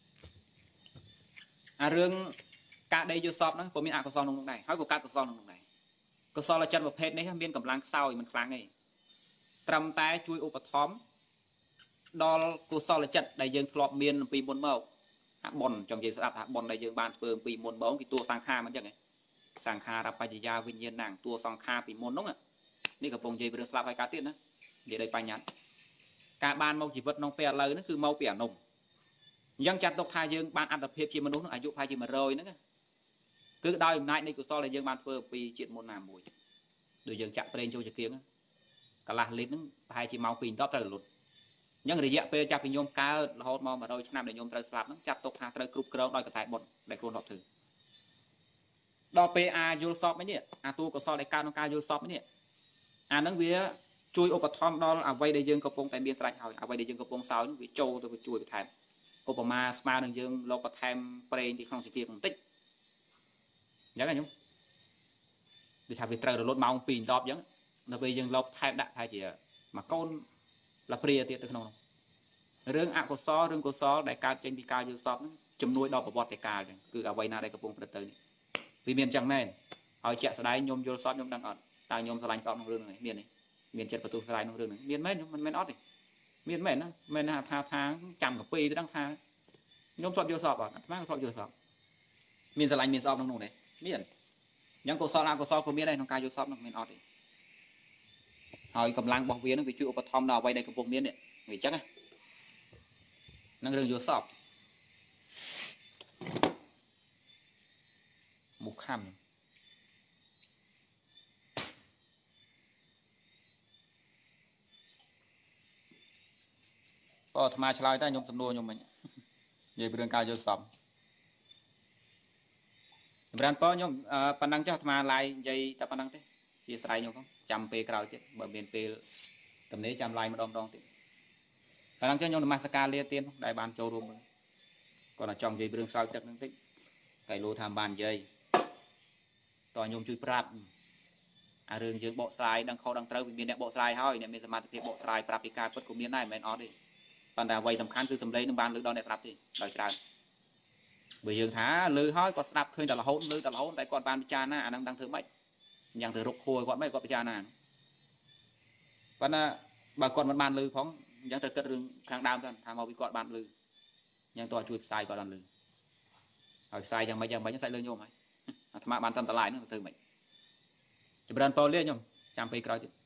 អារឿងការដេកយល់សពហ្នឹងក៏មានអកុសលក្នុងនោះដែរហើយក៏កើតកុសលក្នុងនោះដែរកុសលចិត្តប្រភេទនេះមានកម្លាំងខ្សោយមិនខ្លាំងទេត្រឹមតែជួយឧបត្ថម្ភដល់កុសលចិត្តដែលយើងធ្លាប់មានពីមុនមកអាបុណ្យចង់និយាយស្ដាប់ថាបុណ្យដែលយើងបានធ្វើពីមុនមកគឺតួសង្ខារមិនអញ្ចឹងសង្ខារបច្ចយាវិញ្ញាណតួសង្ខារពីមុននោះនេះកំពុងនិយាយពីរឿងស្លាប់ហើយកើតទៀតណានិយាយដោយបញ្ញត្តិការបានមកជីវិតក្នុងពេលឥឡូវហ្នឹងគឺមកពីអានុំអញ្ចឹងចាត់ទុកថាយើងបានអត្តភាពជាមនុស្សអាយុប្រហែលជា100ហ្នឹងគឺដោយអំណាចនៃកុសលដែលយើងបានធ្វើពីជាតិមុនណាមួយដូចយើងចាក់ប្រេងចូលជាគៀងកន្លះលីត្រហ្នឹងប្រហែលជាម៉ោង2បន្ទាប់ត្រូវលុតអញ្ចឹងរយៈពេលចាប់ពីខ្ញុំកើតរហូតមក100ឆ្នាំដែលខ្ញុំត្រូវស្លាប់ហ្នឹងចាត់ទុកថាត្រូវគ្រប់គ្រងដោយកសែបុណ្យដែលខ្លួនរាប់ធ្វើដល់ពេលអាយល់សពនេះអាតួកុសលដែលកើតក្នុងការយល់សពនេះអាហ្នឹងវាជួយឧបត្ថម្ភដល់អ្វីដែលយើងកំពុងតែមានស្រេចហើយអ្វីដែលយើងកំពុងសោយវាចូលទៅវាជួយបន្ថែមឧបមាស្មើនឹងយើងលោកបន្ថែមប្រេងទីក្នុងជាគៀងបន្តិចអញ្ចឹងខ្ញុំវាថាវាត្រូវរលត់ម៉ោង2បន្ទាប់អញ្ចឹងដល់ពេលយើងលោកថែមដាក់ថាជាមួយកូនលាព្រាទៀតទៅក្នុងនោះរឿងអកុសលរឿងកុសលដែលកើតចេញពីការយល់សពហ្នឹងជំនួយដល់ប្រវត្តិកាលហ្នឹងគឺអ្វីណាដែលកំពុងប្រព្រឹត្តទៅនេះវាមានអញ្ចឹងមែនហើយជាក់ស្ដែងខ្ញុំយល់សពខ្ញុំដឹងអត់តើខ្ញុំស្រឡាញ់សពក្នុងរឿងហ្នឹងមានទេមានចិត្តបន្ទុះស្រ័យក្នុងរឿងហ្នឹងមានមែនមិនមែនអត់ទេមានមែនណាមែនថាចាំកាពីទៅដឹងថាខ្ញុំធ្លាប់យល់សពអត់អាត្មាក៏ធ្លាប់យល់សពមានស្រឡាញ់មានស្អប់ក្នុងនោះទេមានអញ្ចឹងកុសលអកុសលក៏មានដែរក្នុងការយល់សពហ្នឹងមានអត់ទេហើយកម្លាំងរបស់វានឹងវាជួយឧបត្ថម្ភដល់អ្វីដែលកំពុងមាននេះវាអញ្ចឹងហ្នឹងរឿងយល់សពមុខខំក៏អាត្មាឆ្លើយតែខ្ញុំសំណួរខ្ញុំមិញនិយាយពីរឿងការយល់សពចម្រើនពរខ្ញុំប៉ុណ្ណឹងចុះអាត្មាឡាយនិយាយតែប៉ុណ្ណឹងទេជាស្រ័យខ្ញុំផងចាំពេលក្រោយទៀតបើមានពេលទំនេរចាំឡាយម្ដងទៀតប៉ុណ្ណឹងចុះខ្ញុំនមស្ការលាទៀនដែលបានចូលរួមមើលគាត់តែចង់និយាយពីរឿងស្រោចទឹកហ្នឹងតិចតែលោថាបាននិយាយតើខ្ញុំជួយប្រាប់អារឿងយើងបកស្រាយដឹងខុសដឹងត្រូវវាមានអ្នកបកស្រាយហើយអ្នកមានសមត្ថភាពបកស្រាយប្រាប់ពីការពិតក៏មានដែរមិនមែនអត់ទេប៉ុន្តែអ្វីសំខាន់គឺសម្លេងនឹងបានលើដល់អ្នកស្ដាប់ទេដោយច្រើនបើយើងថាលើហើយគាត់ស្ដាប់ឃើញតែរហូតលើតែរហូតតែគាត់បានពិចារណាអាហ្នឹងដឹងធ្វើម៉េចយ៉ាងទៅរកខួរគាត់មិនគាត់ពិចារណាប៉ុន្តែបើគាត់មិនបានលើផងអញ្ចឹងត្រូវគិតរឿងខាងដើមទៅថាមកពីគាត់បានលើអញ្ចឹងតើជួយផ្សាយគាត់បានលើហើយផ្សាយយ៉ាងម៉េចសាច់លើញោមហើយអាត្មាបានតាមតម្លៃហ្នឹងធ្វើម៉េចចម្រើនពរលាខ្ញុំចាំពេលក្រោយទៀត